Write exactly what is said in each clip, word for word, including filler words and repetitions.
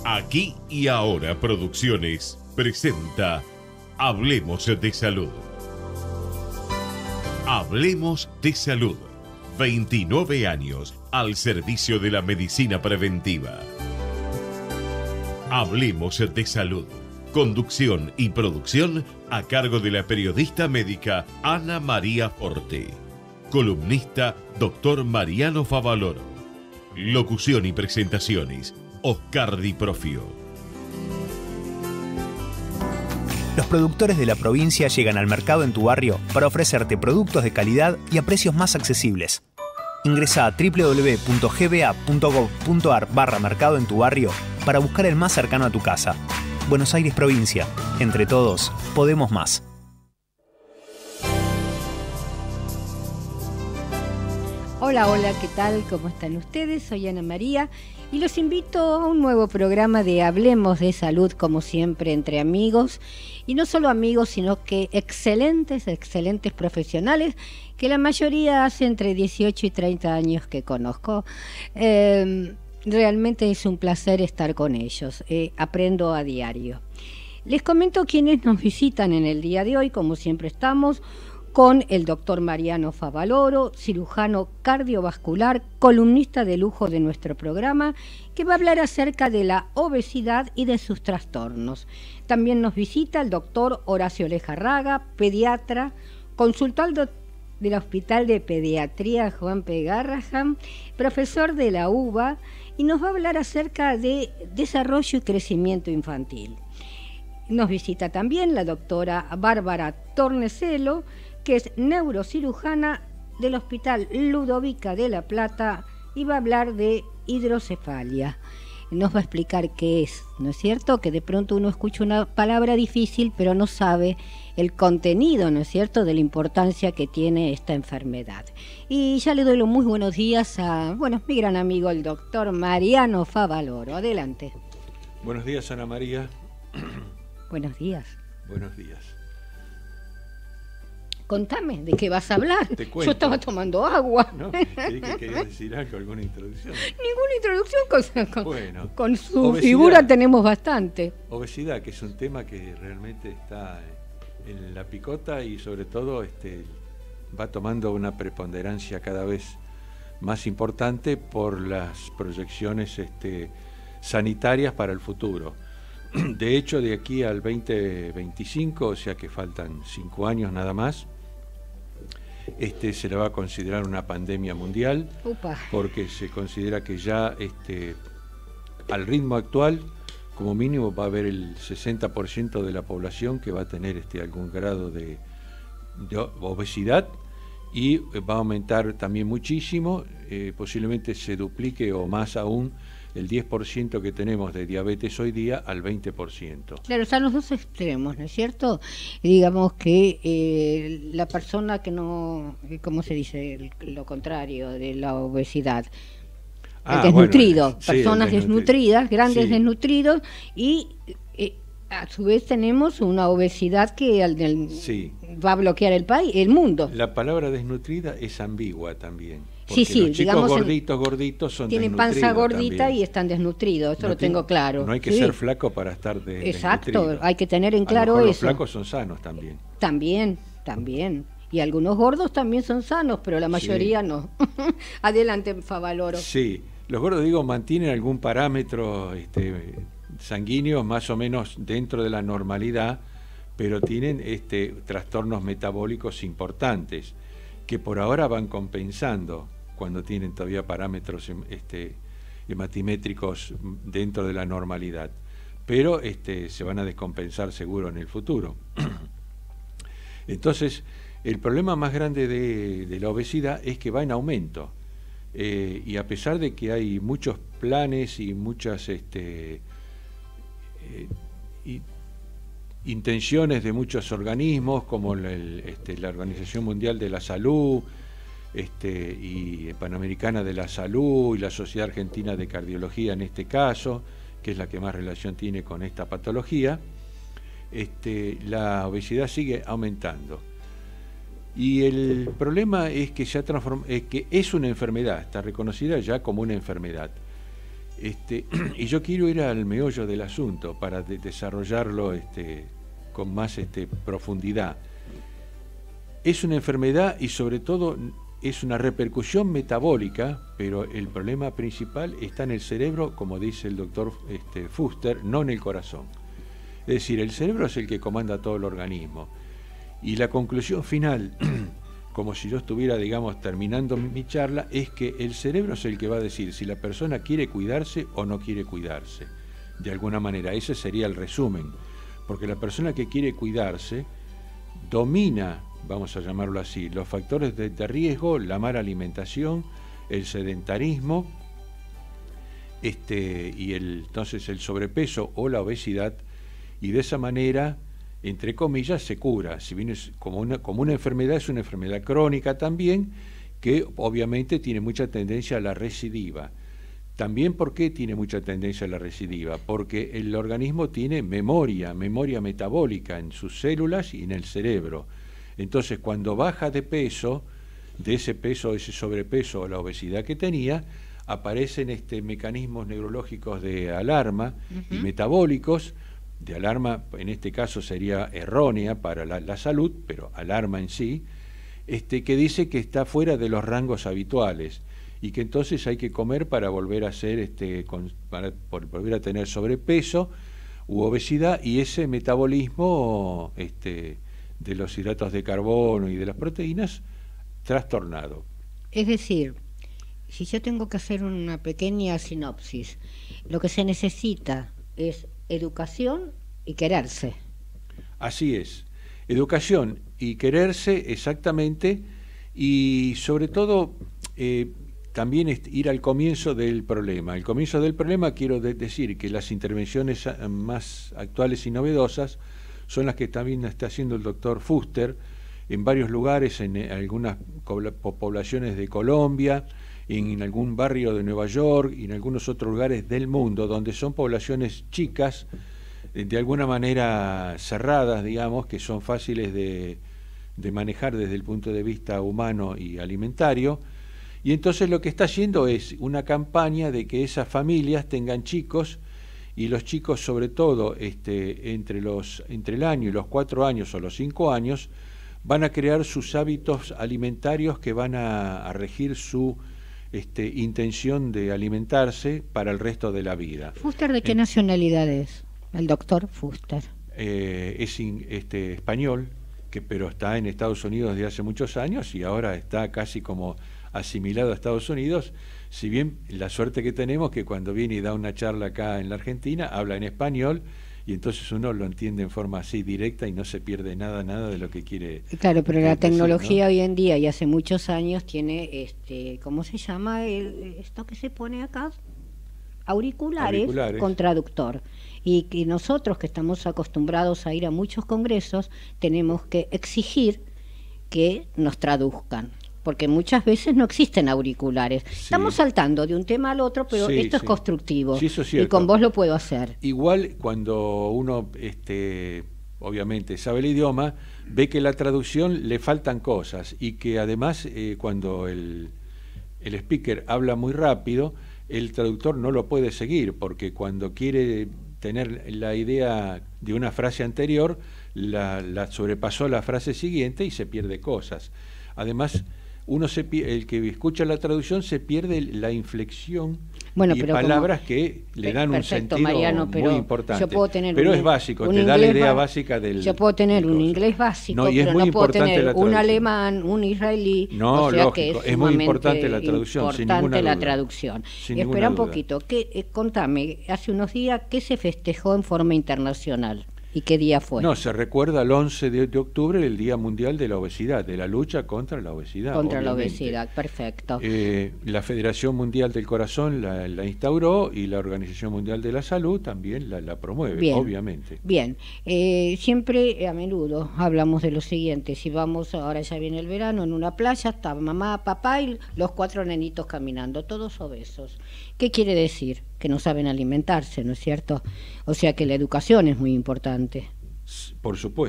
Aquí y Ahora Producciones presenta Hablemos de Salud. Hablemos de Salud. veintinueve años al servicio de la medicina preventiva. Hablemos de Salud. Conducción y producción a cargo de la periodista médica Ana María Forte. Columnista doctor Mariano Favaloro. Locución y presentaciones Oscar Di Profio. Los productores de la provincia llegan al mercado en tu barrio para ofrecerte productos de calidad y a precios más accesibles. Ingresa a doble u doble u doble u punto g b a punto gov punto a r barra mercado en tu barrio para buscar el más cercano a tu casa. Buenos Aires Provincia. Entre todos, podemos más. Hola, hola, ¿qué tal? ¿Cómo están ustedes? Soy Ana María y los invito a un nuevo programa de Hablemos de Salud, como siempre, entre amigos. Y no solo amigos, sino que excelentes, excelentes profesionales, que la mayoría hace entre dieciocho y treinta años que conozco. Eh, realmente es un placer estar con ellos. Eh, aprendo a diario. Les comento quienes nos visitan en el día de hoy, como siempre estamos con el doctor Mariano Favaloro, cirujano cardiovascular, columnista de lujo de nuestro programa, que va a hablar acerca de la obesidad y de sus trastornos. También nos visita el doctor Horacio Lejarraga, pediatra, consultor del Hospital de Pediatría Juan P. Garrahan, profesor de la U B A, y nos va a hablar acerca de desarrollo y crecimiento infantil. Nos visita también la doctora Bárbara Tornecelo, que es neurocirujana del Hospital Ludovica de La Plata y va a hablar de hidrocefalia. Nos va a explicar qué es, ¿no es cierto? Que de pronto uno escucha una palabra difícil, pero no sabe el contenido, ¿no es cierto?, de la importancia que tiene esta enfermedad. Y ya le doy los muy buenos días a, bueno, mi gran amigo, el doctor Mariano Favaloro. Adelante. Buenos días, Ana María. Buenos días. Buenos días. Contame, ¿de qué vas a hablar? Te cuento. Yo estaba tomando agua. No, creí que querías decir algo, alguna introducción. Ninguna introducción, con, con, bueno, con su obesidad. Figura tenemos bastante. Obesidad, que es un tema que realmente está en la picota y sobre todo este, va tomando una preponderancia cada vez más importante por las proyecciones este, sanitarias para el futuro. De hecho, de aquí al veinte veinticinco, o sea que faltan cinco años nada más, este se le va a considerar una pandemia mundial. Upa. Porque se considera que ya este, al ritmo actual, como mínimo va a haber el sesenta por ciento de la población que va a tener este, algún grado de, de obesidad y va a aumentar también muchísimo, eh, posiblemente se duplique o más aún el diez por ciento que tenemos de diabetes hoy día al veinte por ciento. Claro, están los dos extremos, ¿no es cierto? Y digamos que eh, la persona que no, ¿cómo se dice? Lo contrario de la obesidad. Ah, el desnutrido, bueno, personas sí, el desnutridas, grandes sí. desnutridos, y eh, a su vez tenemos una obesidad que al del, sí. va a bloquear el país, el mundo. La palabra desnutrida es ambigua también. Sí, sí, los chicos digamos, gorditos, gorditos son tienen panza gordita también. Y están desnutridos, eso no lo tengo claro. No hay que sí. ser flaco para estar de, Exacto, desnutrido. Hay que tener en claro a lo mejor eso. Los flacos son sanos también. También, también. Y algunos gordos también son sanos, pero la mayoría sí. no. Adelante, Favaloro. Sí, los gordos, digo, mantienen algún parámetro este, sanguíneo más o menos dentro de la normalidad, pero tienen este, trastornos metabólicos importantes que por ahora van compensando cuando tienen todavía parámetros este, hematimétricos dentro de la normalidad, pero este, se van a descompensar seguro en el futuro. Entonces, el problema más grande de, de la obesidad es que va en aumento, eh, y a pesar de que hay muchos planes y muchas este, eh, y, intenciones de muchos organismos, como la, el, este, la Organización Mundial de la Salud, Este, y Panamericana de la Salud y la Sociedad Argentina de Cardiología en este caso, que es la que más relación tiene con esta patología, este, la obesidad sigue aumentando. Y el problema es que, se ha transform- es que es una enfermedad, está reconocida ya como una enfermedad. Este, y yo quiero ir al meollo del asunto para de desarrollarlo este, con más este, profundidad. Es una enfermedad y sobre todo es una repercusión metabólica, pero el problema principal está en el cerebro, como dice el doctor este, Fuster, no en el corazón. Es decir, el cerebro es el que comanda todo el organismo. Y la conclusión final, como si yo estuviera, digamos, terminando mi, mi charla, es que el cerebro es el que va a decir si la persona quiere cuidarse o no quiere cuidarse. De alguna manera, ese sería el resumen. Porque la persona que quiere cuidarse domina, vamos a llamarlo así, los factores de, de riesgo, la mala alimentación, el sedentarismo, este, y el, entonces el sobrepeso o la obesidad, y de esa manera, entre comillas, se cura. Si bien es como una, como una enfermedad, es una enfermedad crónica también, que obviamente tiene mucha tendencia a la recidiva. También, ¿por qué tiene mucha tendencia a la recidiva? Porque el organismo tiene memoria, memoria metabólica en sus células y en el cerebro. Entonces, cuando baja de peso, de ese peso, ese sobrepeso o la obesidad que tenía, aparecen este, mecanismos neurológicos de alarma uh-huh. y metabólicos, de alarma, en este caso sería errónea para la, la salud, pero alarma en sí, este, que dice que está fuera de los rangos habituales y que entonces hay que comer para volver a ser, este, con, para, para volver a tener sobrepeso u obesidad, y ese metabolismo este, de los hidratos de carbono y de las proteínas trastornado. Es decir, si yo tengo que hacer una pequeña sinopsis, lo que se necesita es educación y quererse. Así es, educación y quererse exactamente, y sobre todo eh, también ir al comienzo del problema. El comienzo del problema, quiero de decir que las intervenciones más actuales y novedosas son las que también está haciendo el doctor Fuster en varios lugares, en algunas poblaciones de Colombia, en algún barrio de Nueva York y en algunos otros lugares del mundo, donde son poblaciones chicas, de alguna manera cerradas, digamos, que son fáciles de, de manejar desde el punto de vista humano y alimentario. Y entonces lo que está haciendo es una campaña de que esas familias tengan chicos, y los chicos sobre todo este, entre, los, entre el año y los cuatro años o los cinco años, van a crear sus hábitos alimentarios que van a, a regir su este, intención de alimentarse para el resto de la vida. ¿Fuster de qué eh, nacionalidad es? El doctor Fuster. Eh, es in, este, español, que, pero está en Estados Unidos desde hace muchos años y ahora está casi como asimilado a Estados Unidos, si bien la suerte que tenemos que cuando viene y da una charla acá en la Argentina, habla en español, y entonces uno lo entiende en forma así directa y no se pierde nada, nada de lo que quiere. Claro, pero la decir, tecnología ¿no? hoy en día y hace muchos años tiene, este, ¿cómo se llama el, esto que se pone acá? Auriculares, Auriculares con traductor. Y que nosotros que estamos acostumbrados a ir a muchos congresos, tenemos que exigir que nos traduzcan, porque muchas veces no existen auriculares. Sí. Estamos saltando de un tema al otro, pero sí, esto sí. es constructivo, sí, eso es cierto. Y con vos lo puedo hacer. Igual cuando uno, este, obviamente, sabe el idioma, ve que la traducción le faltan cosas y que además eh, cuando el, el speaker habla muy rápido, el traductor no lo puede seguir, porque cuando quiere tener la idea de una frase anterior, la, la sobrepasó la frase siguiente y se pierde cosas. Además, uno se el que escucha la traducción se pierde la inflexión bueno, y pero palabras como, que le dan perfecto, un sentido Mariano, pero muy importante. Yo puedo tener pero un, es básico, un te da la idea ba básica del... Yo puedo tener un inglés básico, no, y es pero muy no puedo tener la un alemán, un israelí. No, o sea lógico, que es, es muy importante la traducción, importante sin ninguna la duda. traducción. Sin Espera un duda. poquito, ¿qué, eh, contame, hace unos días, ¿qué se festejó en forma internacional? ¿Y qué día fue? No, se recuerda el once de octubre, el Día Mundial de la Obesidad, de la lucha contra la obesidad. Contra obviamente. la obesidad, perfecto. Eh, la Federación Mundial del Corazón la, la instauró y la Organización Mundial de la Salud también la, la promueve, bien, obviamente. Bien, eh, siempre a menudo hablamos de lo siguiente, si vamos, ahora ya viene el verano, en una playa, está mamá, papá y los cuatro nenitos caminando, todos obesos. ¿Qué quiere decir? Que no saben alimentarse, ¿no es cierto? O sea que la educación es muy importante. Por supuesto,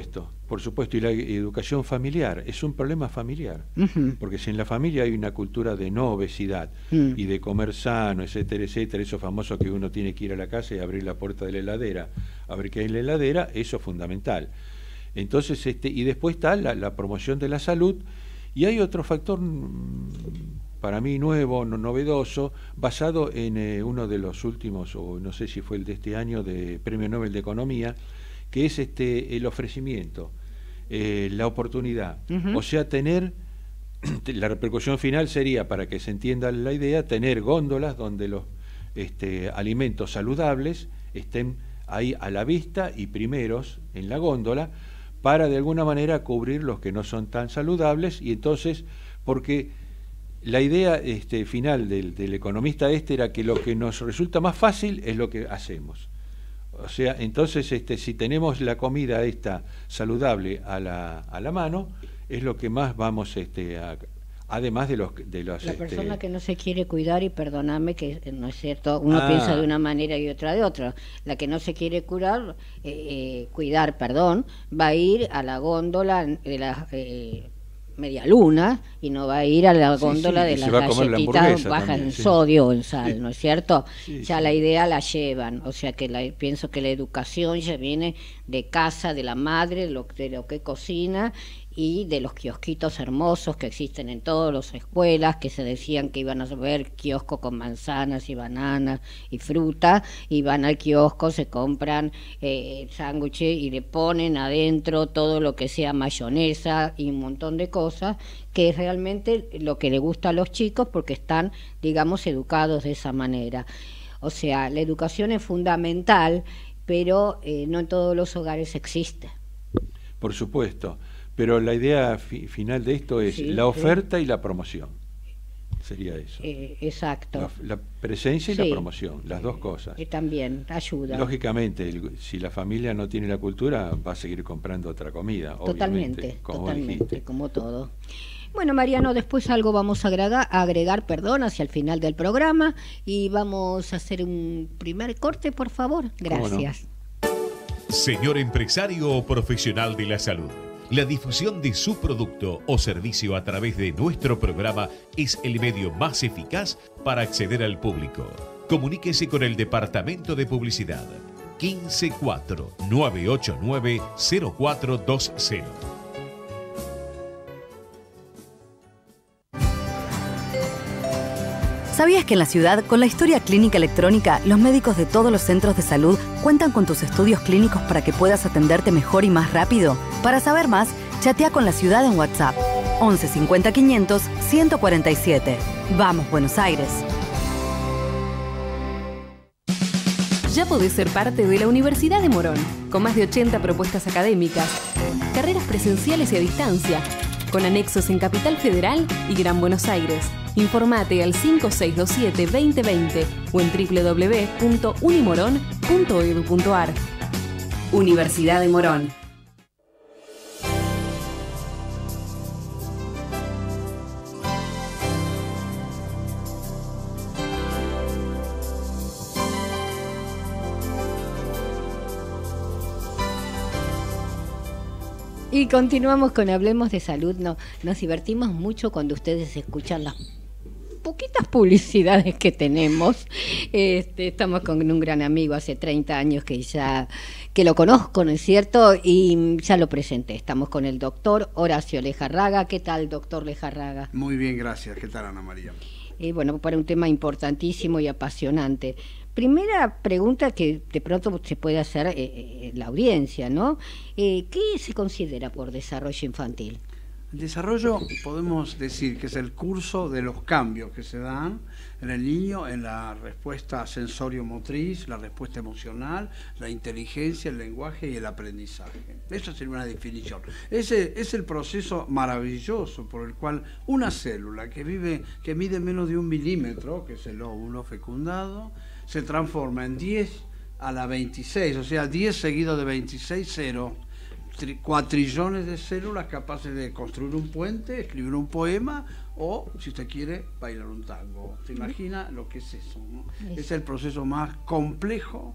Por supuesto, y la educación familiar, es un problema familiar, uh-huh. porque si en la familia hay una cultura de no obesidad uh-huh. y de comer sano, etcétera, etcétera, eso famoso que uno tiene que ir a la casa y abrir la puerta de la heladera, a ver qué hay en la heladera, eso es fundamental. Entonces, este, y después está la, la promoción de la salud, y hay otro factor para mí nuevo, no, novedoso, basado en eh, uno de los últimos, o no sé si fue el de este año, de Premio Nobel de Economía, que es este el ofrecimiento. Eh, la oportunidad, uh-huh. o sea, tener, la repercusión final sería, para que se entienda la idea, tener góndolas donde los este, alimentos saludables estén ahí a la vista y primeros en la góndola, para de alguna manera cubrir los que no son tan saludables, y entonces, porque la idea este, final del, del economista este era que lo que nos resulta más fácil es lo que hacemos. O sea, entonces, este, si tenemos la comida esta saludable a la, a la mano, es lo que más vamos, este, a, además de los... De los la este... persona que no se quiere cuidar, y perdóname que no es cierto, uno ah. piensa de una manera y otra de otra. La que no se quiere curar, eh, eh, cuidar, perdón, va a ir a la góndola de la... Eh, media luna, y no va a ir a la góndola sí, sí, de las galletitas bajas en sí. sodio o en sal, sí. ¿no es cierto? Sí, ya sí. La idea la llevan, o sea que la, pienso que la educación ya viene de casa, de la madre, de lo, de lo que cocina, y de los kiosquitos hermosos que existen en todas las escuelas, que se decían que iban a ver kiosco con manzanas y bananas y fruta, y van al kiosco, se compran eh, sándwiches y le ponen adentro todo lo que sea mayonesa y un montón de cosas, que es realmente lo que le gusta a los chicos, porque están, digamos, educados de esa manera. O sea, la educación es fundamental, pero eh, no en todos los hogares existe. Por supuesto. Pero la idea fi final de esto es sí, la oferta sí. y la promoción. Sería eso. Eh, exacto. La, la presencia y sí. la promoción, las dos cosas. Y también ayuda. Lógicamente, el, si la familia no tiene la cultura, va a seguir comprando otra comida. Totalmente, como totalmente, dijiste. Como todo. Bueno, Mariano, después algo vamos a agregar, a agregar, perdón, hacia el final del programa, y vamos a hacer un primer corte, por favor. Gracias. No? Señor empresario o profesional de la salud, la difusión de su producto o servicio a través de nuestro programa es el medio más eficaz para acceder al público. Comuníquese con el Departamento de Publicidad quince cuatro nueve ocho nueve cero cuatro dos cero. ¿Sabías que en la ciudad, con la historia clínica electrónica, los médicos de todos los centros de salud cuentan con tus estudios clínicos para que puedas atenderte mejor y más rápido? Para saber más, chatea con la ciudad en WhatsApp once cincuenta quinientos ciento cuarenta y siete. Vamos, Buenos Aires. Ya podés ser parte de la Universidad de Morón, con más de ochenta propuestas académicas, carreras presenciales y a distancia, con anexos en Capital Federal y Gran Buenos Aires. Informate al cinco seis dos siete, veinte veinte o en doble u doble u doble u punto unimorón punto edu punto ar. Universidad de Morón. Y continuamos con Hablemos de Salud. No, nos divertimos mucho cuando ustedes escuchan las poquitas publicidades que tenemos. Este, estamos con un gran amigo hace treinta años que ya que lo conozco, ¿no es cierto? Y ya lo presenté. Estamos con el doctor Horacio Lejarraga. ¿Qué tal, doctor Lejarraga? Muy bien, gracias. ¿Qué tal, Ana María? Y bueno, para un tema importantísimo y apasionante. Primera pregunta que de pronto se puede hacer eh, eh, la audiencia, ¿no? Eh, ¿Qué se considera por desarrollo infantil? El desarrollo podemos decir que es el curso de los cambios que se dan en el niño en la respuesta sensorio-motriz, la respuesta emocional, la inteligencia, el lenguaje y el aprendizaje. Eso sería una definición. Ese es el proceso maravilloso por el cual una célula que vive, que mide menos de un milímetro, que es el óvulo fecundado, se transforma en diez a la veintiséis, o sea, diez seguido de veintiséis, cero. Cuatrillones de células capaces de construir un puente, escribir un poema o, si usted quiere, bailar un tango. ¿Se imagina lo que es eso, no? Es el proceso más complejo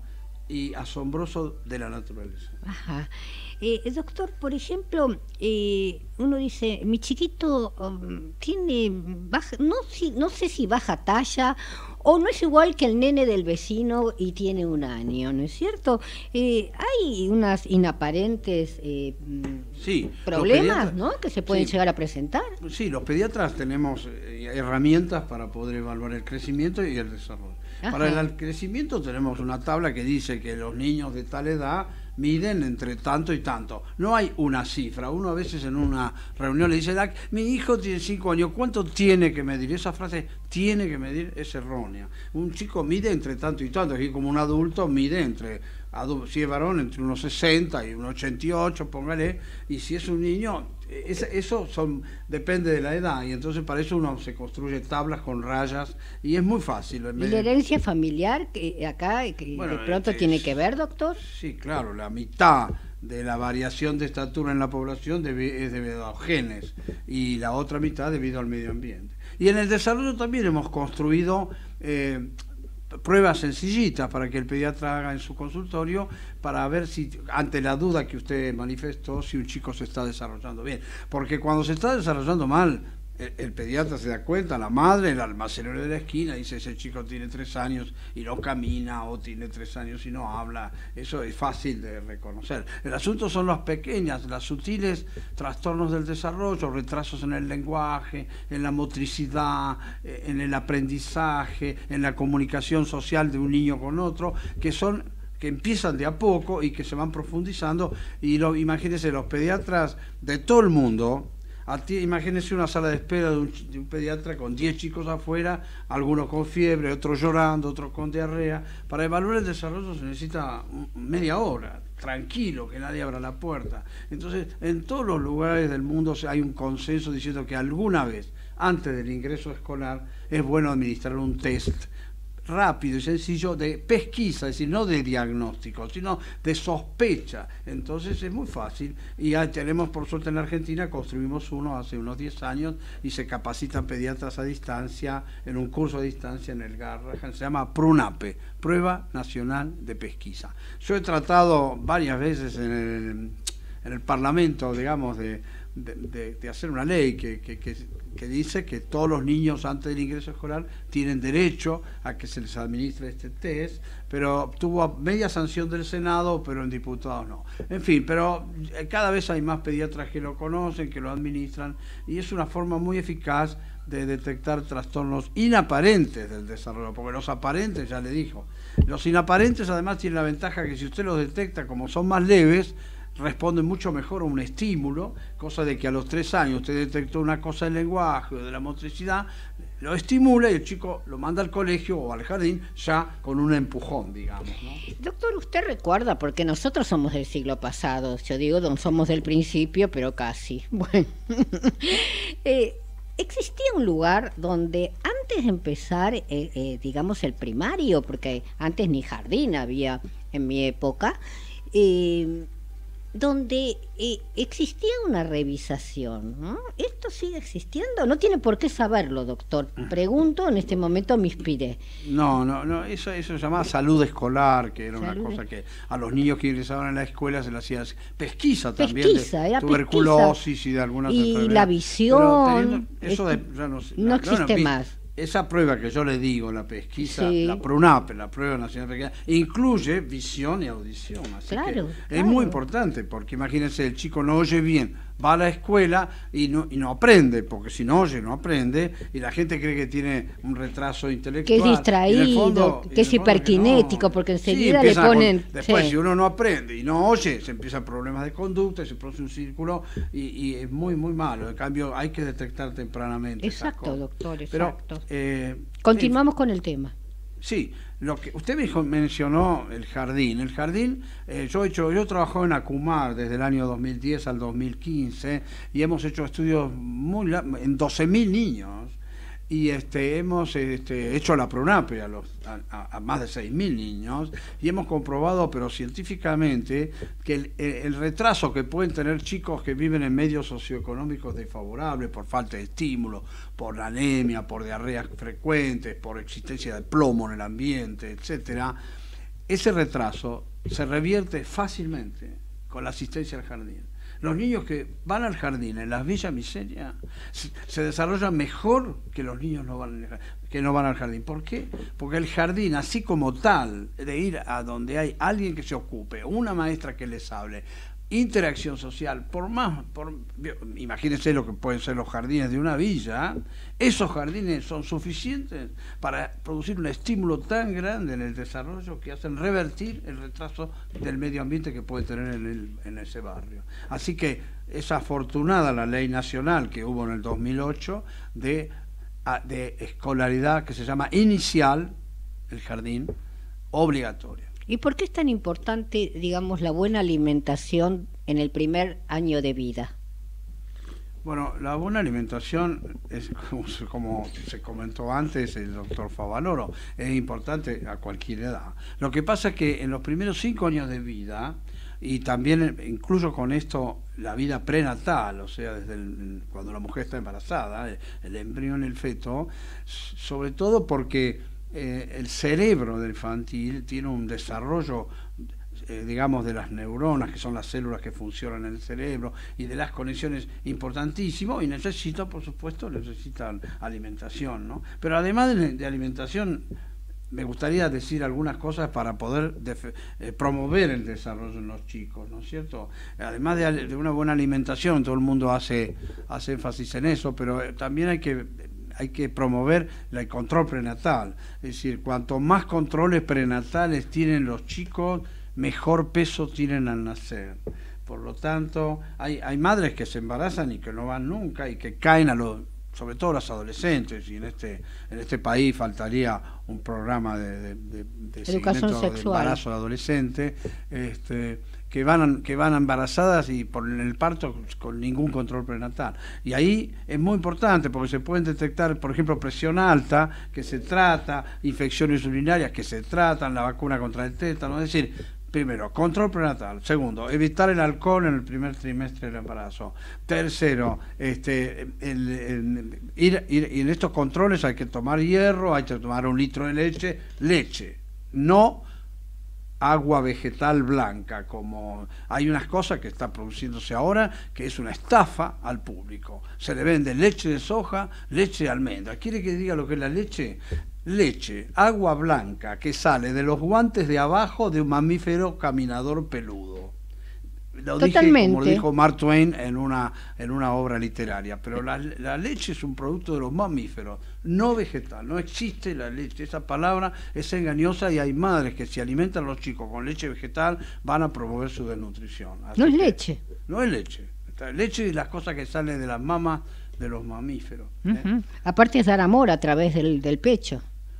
y asombroso de la naturaleza. Ajá. Eh, doctor, por ejemplo, eh, uno dice, mi chiquito um, tiene baja, no, si, no sé si baja talla o no es igual que el nene del vecino y tiene un año, ¿no es cierto? Eh, hay unas inaparentes eh, sí, problemas, ¿no?, que se pueden sí, llegar a presentar. Sí, los pediatras tenemos eh, herramientas para poder evaluar el crecimiento y el desarrollo. Ajá. Para el crecimiento tenemos una tabla que dice que los niños de tal edad miden entre tanto y tanto. No hay una cifra. Uno a veces en una reunión le dice, mi hijo tiene cinco años, ¿cuánto tiene que medir? Esa frase, tiene que medir, es errónea. Un chico mide entre tanto y tanto, y como un adulto mide entre, si es varón, entre unos sesenta y unos ochenta y ocho, póngale, y si es un niño, es, eso son, depende de la edad, y entonces para eso uno se construye tablas con rayas, y es muy fácil. ¿Y la herencia familiar que acá que bueno, de pronto es, tiene que ver, doctor? Sí, claro, la mitad de la variación de estatura en la población debe, es debido a los genes, y la otra mitad debido al medio ambiente. Y en el desarrollo también hemos construido eh, pruebas sencillitas para que el pediatra haga en su consultorio para ver si, ante la duda que usted manifestó, si un chico se está desarrollando bien. Porque cuando se está desarrollando mal, el, el pediatra se da cuenta, la madre, el almacenero de la esquina, dice, ese chico tiene tres años y no camina, o tiene tres años y no habla. Eso es fácil de reconocer. El asunto son las pequeñas, las sutiles trastornos del desarrollo, retrasos en el lenguaje, en la motricidad, en el aprendizaje, en la comunicación social de un niño con otro, que son que empiezan de a poco y que se van profundizando. Y lo, imagínense, los pediatras de todo el mundo, a ti, imagínense una sala de espera de un, de un pediatra con diez chicos afuera, algunos con fiebre, otros llorando, otros con diarrea. Para evaluar el desarrollo se necesita media hora, tranquilo, que nadie abra la puerta. Entonces, en todos los lugares del mundo hay un consenso diciendo que alguna vez, antes del ingreso escolar, es bueno administrar un test rápido y sencillo de pesquisa, es decir, no de diagnóstico, sino de sospecha. Entonces es muy fácil, y ya tenemos, por suerte en la Argentina, construimos uno hace unos diez años y se capacitan pediatras a distancia, en un curso a distancia en el Garrahan, se llama PRUNAPE, Prueba Nacional de Pesquisa. Yo he tratado varias veces en el, en el Parlamento, digamos, de De, de, de hacer una ley que, que, que, que dice que todos los niños antes del ingreso escolar tienen derecho a que se les administre este test, pero tuvo media sanción del Senado, pero en diputados no. En fin, pero cada vez hay más pediatras que lo conocen, que lo administran, y es una forma muy eficaz de detectar trastornos inaparentes del desarrollo, porque los aparentes, ya le dijo, los inaparentes además tienen la ventaja que si usted los detecta como son más leves, responden mucho mejor a un estímulo, cosa de que a los tres años usted detectó una cosa del lenguaje o de la motricidad, lo estimula y el chico lo manda al colegio o al jardín ya con un empujón, digamos, ¿no? Doctor, usted recuerda, porque nosotros somos del siglo pasado, yo digo, no somos del principio, pero casi. Bueno, eh, existía un lugar donde antes de empezar, eh, eh, digamos, el primario, porque antes ni jardín había en mi época, eh, donde eh, existía una revisación, ¿no? ¿Esto sigue existiendo? No tiene por qué saberlo, doctor. Pregunto, en este momento me inspiré. No, no, no, eso, eso se llamaba salud escolar, que era salud. Una cosa que a los niños que ingresaban en la escuela se les hacía pesquisa también, pesquisa, de tuberculosis pesquisa. Y de algunas y enfermedades. Y la visión. Teniendo, eso de, ya no, no la, existe no, no, más. Esa prueba que yo le digo, la pesquisa, sí. la PRUNAPE, la Prueba Nacional de Pesquisa, incluye visión y audición. Así claro, que claro. Es muy importante, porque imagínense, el chico no oye bien, va a la escuela y no, y no aprende, porque si no oye, no aprende, y la gente cree que tiene un retraso intelectual. Que es distraído, fondo, que es hiperkinético, no. Porque enseguida sí, le ponen... Con, después, sí. Si uno no aprende y no oye, se empiezan problemas de conducta, se produce un círculo, y, y es muy, muy malo. En cambio, hay que detectar tempranamente. Exacto, doctor, exacto. Pero, eh, Continuamos eh, con el tema. Sí, lo que usted me mencionó el jardín. El jardín, eh, yo he hecho, yo he trabajado en ACUMAR desde el año dos mil diez al dos mil quince y hemos hecho estudios muy en doce mil niños y este hemos este, hecho la PRUNAPE a, los, a, a más de seis mil niños y hemos comprobado, pero científicamente, que el, el retraso que pueden tener chicos que viven en medios socioeconómicos desfavorables por falta de estímulo, por la anemia, por diarreas frecuentes, por existencia de plomo en el ambiente, etcétera, ese retraso se revierte fácilmente con la asistencia al jardín. Los niños que van al jardín en las villas miserias se, se desarrollan mejor que los niños no van, que no van al jardín. ¿Por qué? Porque el jardín, así como tal, de ir a donde hay alguien que se ocupe, una maestra que les hable, interacción social, por más, por, imagínense lo que pueden ser los jardines de una villa, esos jardines son suficientes para producir un estímulo tan grande en el desarrollo que hacen revertir el retraso del medio ambiente que puede tener en, el, en ese barrio. Así que es afortunada la ley nacional que hubo en el dos mil ocho de, de escolaridad que se llama inicial, el jardín, obligatorio. ¿Y por qué es tan importante, digamos, la buena alimentación en el primer año de vida? Bueno, la buena alimentación, es como se comentó antes el doctor Favaloro, es importante a cualquier edad. Lo que pasa es que en los primeros cinco años de vida, y también incluso con esto la vida prenatal, o sea, desde el, cuando la mujer está embarazada, el, el embrión, el feto, sobre todo porque Eh, el cerebro del infantil tiene un desarrollo, eh, digamos, de las neuronas, que son las células que funcionan en el cerebro, y de las conexiones importantísimo, y necesitan, por supuesto, necesitan alimentación, ¿no? Pero además de, de alimentación, me gustaría decir algunas cosas para poder eh, promover el desarrollo en los chicos, ¿no es cierto? Además de, de una buena alimentación, todo el mundo hace, hace énfasis en eso, pero eh, también hay que... hay que promover el control prenatal. Es decir, cuanto más controles prenatales tienen los chicos, mejor peso tienen al nacer. Por lo tanto, hay, hay madres que se embarazan y que no van nunca y que caen a los, sobre todo los adolescentes, y en este en este país faltaría un programa de, de, de, de educación seguimiento del embarazo de adolescente, este, que van que van embarazadas y por el parto con ningún control prenatal. Y ahí es muy importante porque se pueden detectar, por ejemplo, presión alta, que se trata, infecciones urinarias, que se tratan, la vacuna contra el tétano. Es decir, primero, control prenatal. Segundo, evitar el alcohol en el primer trimestre del embarazo. Tercero, este, el, el, ir, ir, y en estos controles hay que tomar hierro, hay que tomar un litro de leche, leche, no agua vegetal blanca, como hay unas cosas que están produciéndose ahora, que es una estafa al público. Se le vende leche de soja, leche de almendra. ¿Quiere que diga lo que es la leche? Leche, agua blanca, que sale de los guantes de abajo de un mamífero caminador peludo. Lo Totalmente. Dije, como lo dijo Mark Twain en una, en una obra literaria, pero la, la leche es un producto de los mamíferos, no vegetal, no existe la leche, esa palabra es engañosa y hay madres que si alimentan a los chicos con leche vegetal van a promover su desnutrición. Así no es que, leche. No es leche, leche es las cosas que salen de las mamas de los mamíferos. ¿eh? Uh-huh. Aparte es dar amor a través del, del pecho.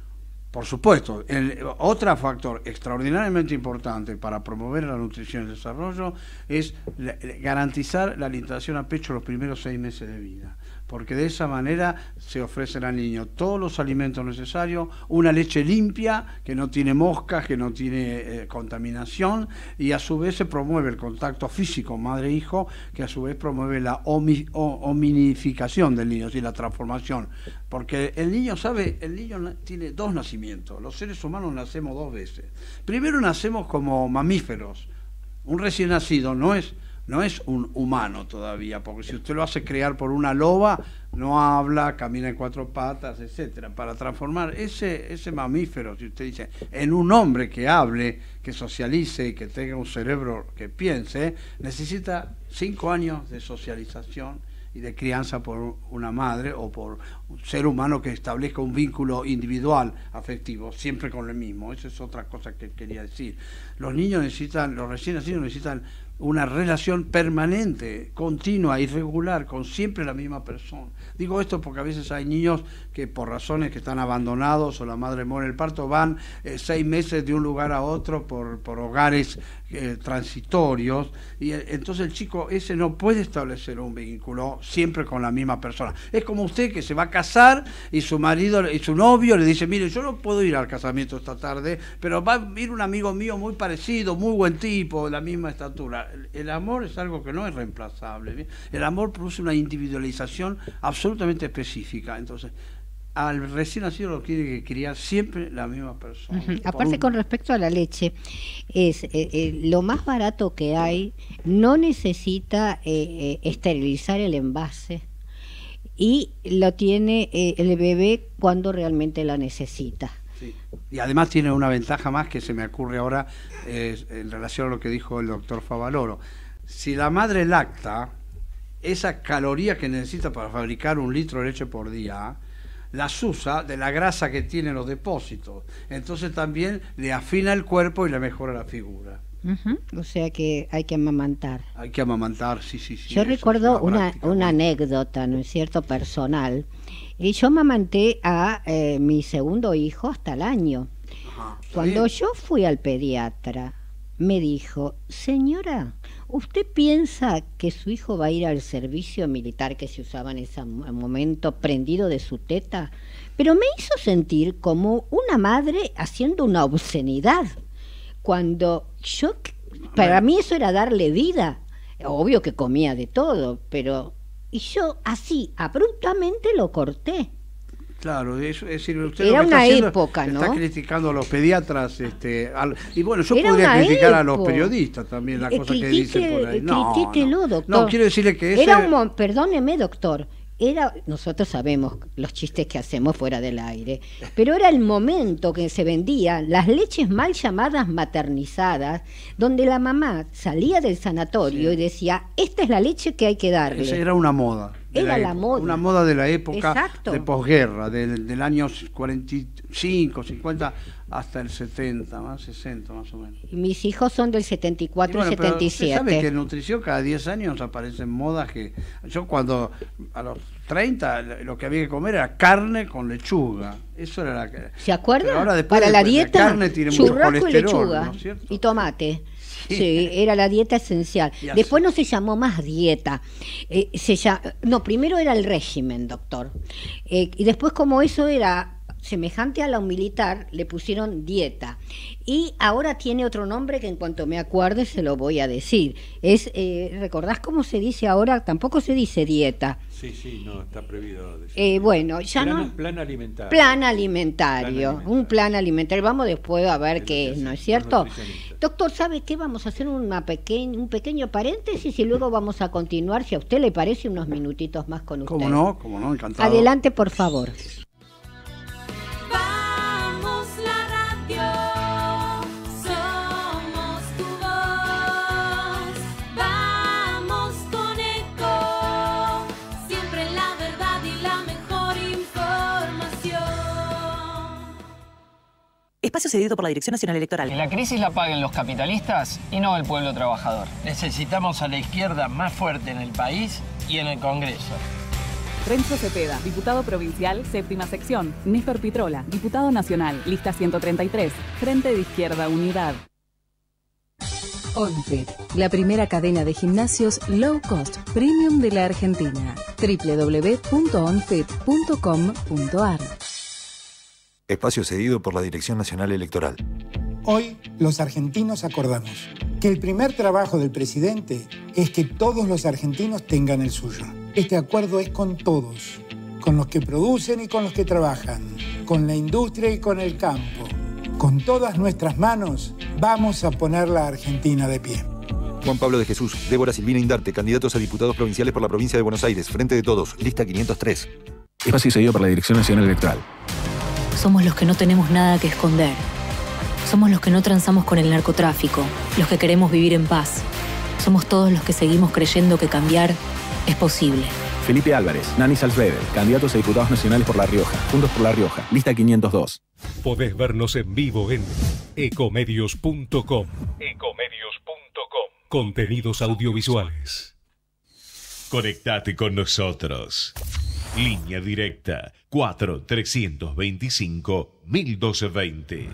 Por supuesto, el, otro factor extraordinariamente importante para promover la nutrición y el desarrollo es la, garantizar la alimentación a pecho los primeros seis meses de vida, porque de esa manera se ofrecen al niño todos los alimentos necesarios, una leche limpia, que no tiene moscas, que no tiene eh, contaminación, y a su vez se promueve el contacto físico madre-hijo, que a su vez promueve la homi, hominificación del niño, es decir, la transformación, porque el niño sabe, el niño tiene dos nacimientos. Los seres humanos nacemos dos veces. Primero nacemos como mamíferos. Un recién nacido no es, no es un humano todavía, porque si usted lo hace criar por una loba, no habla, camina en cuatro patas, etcétera. Para transformar ese, ese mamífero, si usted dice, en un hombre que hable, que socialice y que tenga un cerebro que piense, necesita cinco años de socialización y de crianza por una madre o por un ser humano que establezca un vínculo individual afectivo, siempre con el mismo. Esa es otra cosa que quería decir. Los niños necesitan, los recién nacidos necesitan una relación permanente, continua y regular con siempre la misma persona. Digo esto porque a veces hay niños que por razones que están abandonados o la madre muere en el parto van eh, seis meses de un lugar a otro por, por hogares eh, transitorios y eh, entonces el chico ese no puede establecer un vínculo siempre con la misma persona. Es como usted que se va a casar y su marido y su novio le dice, mire, yo no puedo ir al casamiento esta tarde, pero va a ir un amigo mío muy parecido, muy buen tipo, de la misma estatura. El amor es algo que no es reemplazable. ¿bien? El amor produce una individualización absolutamente específica. Entonces, al recién nacido lo tiene que criar siempre la misma persona. Uh-huh. Aparte, un... con respecto a la leche, es eh, eh, lo más barato que hay, no necesita eh, eh, esterilizar el envase y lo tiene eh, el bebé cuando realmente la necesita. Sí. Y además tiene una ventaja más que se me ocurre ahora eh, en relación a lo que dijo el doctor Favaloro. Si la madre lacta, esa caloría que necesita para fabricar un litro de leche por día, las usa de la grasa que tiene los depósitos. Entonces también le afina el cuerpo y le mejora la figura. Uh-huh. O sea que hay que amamantar. Hay que amamantar, sí, sí, sí. Yo recuerdo una, una anécdota, ¿no es cierto?, personal. Y yo amamanté a eh, mi segundo hijo hasta el año. Ajá, Cuando bien. yo fui al pediatra, me dijo, señora, ¿usted piensa que su hijo va a ir al servicio militar que se usaba en ese momento prendido de su teta? Pero me hizo sentir como una madre haciendo una obscenidad. Cuando yo, para mí eso era darle vida. Obvio que comía de todo, pero... Y yo así, abruptamente lo corté. Claro, es, es decir, usted era lo que una está época, ¿no? Está criticando a los pediatras, este, al, y bueno, yo era podría criticar época. a los periodistas también, la eh, cosa que dicen por ahí. No, critíquelo, no, doctor. no, quiero decirle que ese... Era un, perdóneme, doctor, era, nosotros sabemos los chistes que hacemos fuera del aire, pero era el momento que se vendían las leches mal llamadas maternizadas, donde la mamá salía del sanatorio sí. y decía, esta es la leche que hay que darle. Esa era una moda. Era la, la moda. Una moda de la época Exacto. de posguerra, del, del año cuarenta y cinco, cincuenta hasta el setenta, más sesenta más o menos. Y mis hijos son del setenta y cuatro y, bueno, y setenta y siete. Usted sabe que en nutrición cada diez años aparecen modas que... Yo cuando a los treinta lo que había que comer era carne con lechuga. Eso era la que... ¿Se acuerdan? Ahora después Para de, la dieta, la carne tiene mucho churrasco y lechuga ¿no es cierto? y tomate. Sí. sí, era la dieta esencial. Después no se llamó más dieta. Eh, se llam... No, primero era el régimen, doctor. Eh, y después, como eso era semejante a la militar, le pusieron dieta. Y ahora tiene otro nombre que en cuanto me acuerde se lo voy a decir. Es, eh, ¿recordás cómo se dice ahora? Tampoco se dice dieta. Sí, sí, no, está prohibido decir. Eh, bueno, ya plan, no... Plan alimentario. Plan alimentario, plan alimentario. Un plan alimentario. Vamos después a ver es qué es, ¿no es cierto? Doctor, ¿sabe qué? Vamos a hacer una peque... un pequeño paréntesis y luego vamos a continuar, si a usted le parece, unos minutitos más con usted. ¿Cómo no? ¿Cómo no? Encantado. Adelante, por favor. Espacio cedido por la Dirección Nacional Electoral. Que la crisis la paguen los capitalistas y no el pueblo trabajador. Necesitamos a la izquierda más fuerte en el país y en el Congreso. Renzo Cepeda, diputado provincial, séptima sección. Nísper Pitrola, diputado nacional, lista ciento treinta y tres, Frente de Izquierda Unidad. OnFit, la primera cadena de gimnasios low cost premium de la Argentina. doble u doble u doble u punto onfit punto com punto ar. Espacio cedido por la Dirección Nacional Electoral. Hoy, los argentinos acordamos que el primer trabajo del presidente es que todos los argentinos tengan el suyo. Este acuerdo es con todos, con los que producen y con los que trabajan, con la industria y con el campo. Con todas nuestras manos, vamos a poner la Argentina de pie. Juan Pablo de Jesús, Débora Silvina Indarte, candidatos a diputados provinciales por la provincia de Buenos Aires, Frente de Todos, lista quinientos tres. Espacio cedido por la Dirección Nacional Electoral. Somos los que no tenemos nada que esconder. Somos los que no transamos con el narcotráfico, los que queremos vivir en paz. Somos todos los que seguimos creyendo que cambiar es posible. Felipe Álvarez, Nani Salzwedel, candidatos a diputados nacionales por La Rioja, Juntos por La Rioja, lista quinientos dos. Podés vernos en vivo en ecomedios punto com. ecomedios punto com. Contenidos audiovisuales. Conectate con nosotros. Línea directa cuatro tres veinticinco mil doscientos veinte.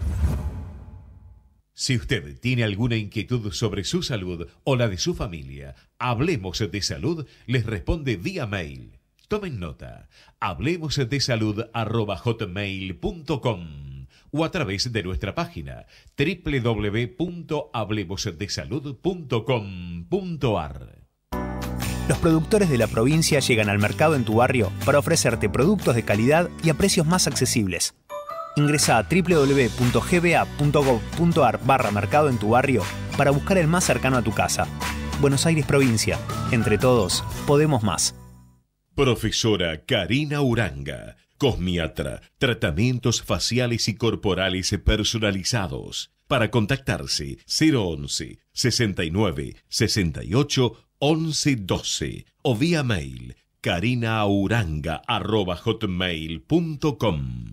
Si usted tiene alguna inquietud sobre su salud o la de su familia, Hablemos de Salud les responde vía mail. Tomen nota, hablemosdesalud arroba hotmail punto com o a través de nuestra página doble u doble u doble u punto hablemos de salud punto com punto ar. Los productores de la provincia llegan al mercado en tu barrio para ofrecerte productos de calidad y a precios más accesibles. Ingresa a doble u doble u doble u punto g b a punto gov punto a r barra mercado en tu barrio para buscar el más cercano a tu casa. Buenos Aires Provincia. Entre todos, podemos más. Profesora Karina Uranga, cosmiatra, tratamientos faciales y corporales personalizados. Para contactarse cero once, sesenta y nueve, sesenta y ocho, once doce o vía mail carinauranga arroba hotmail punto com.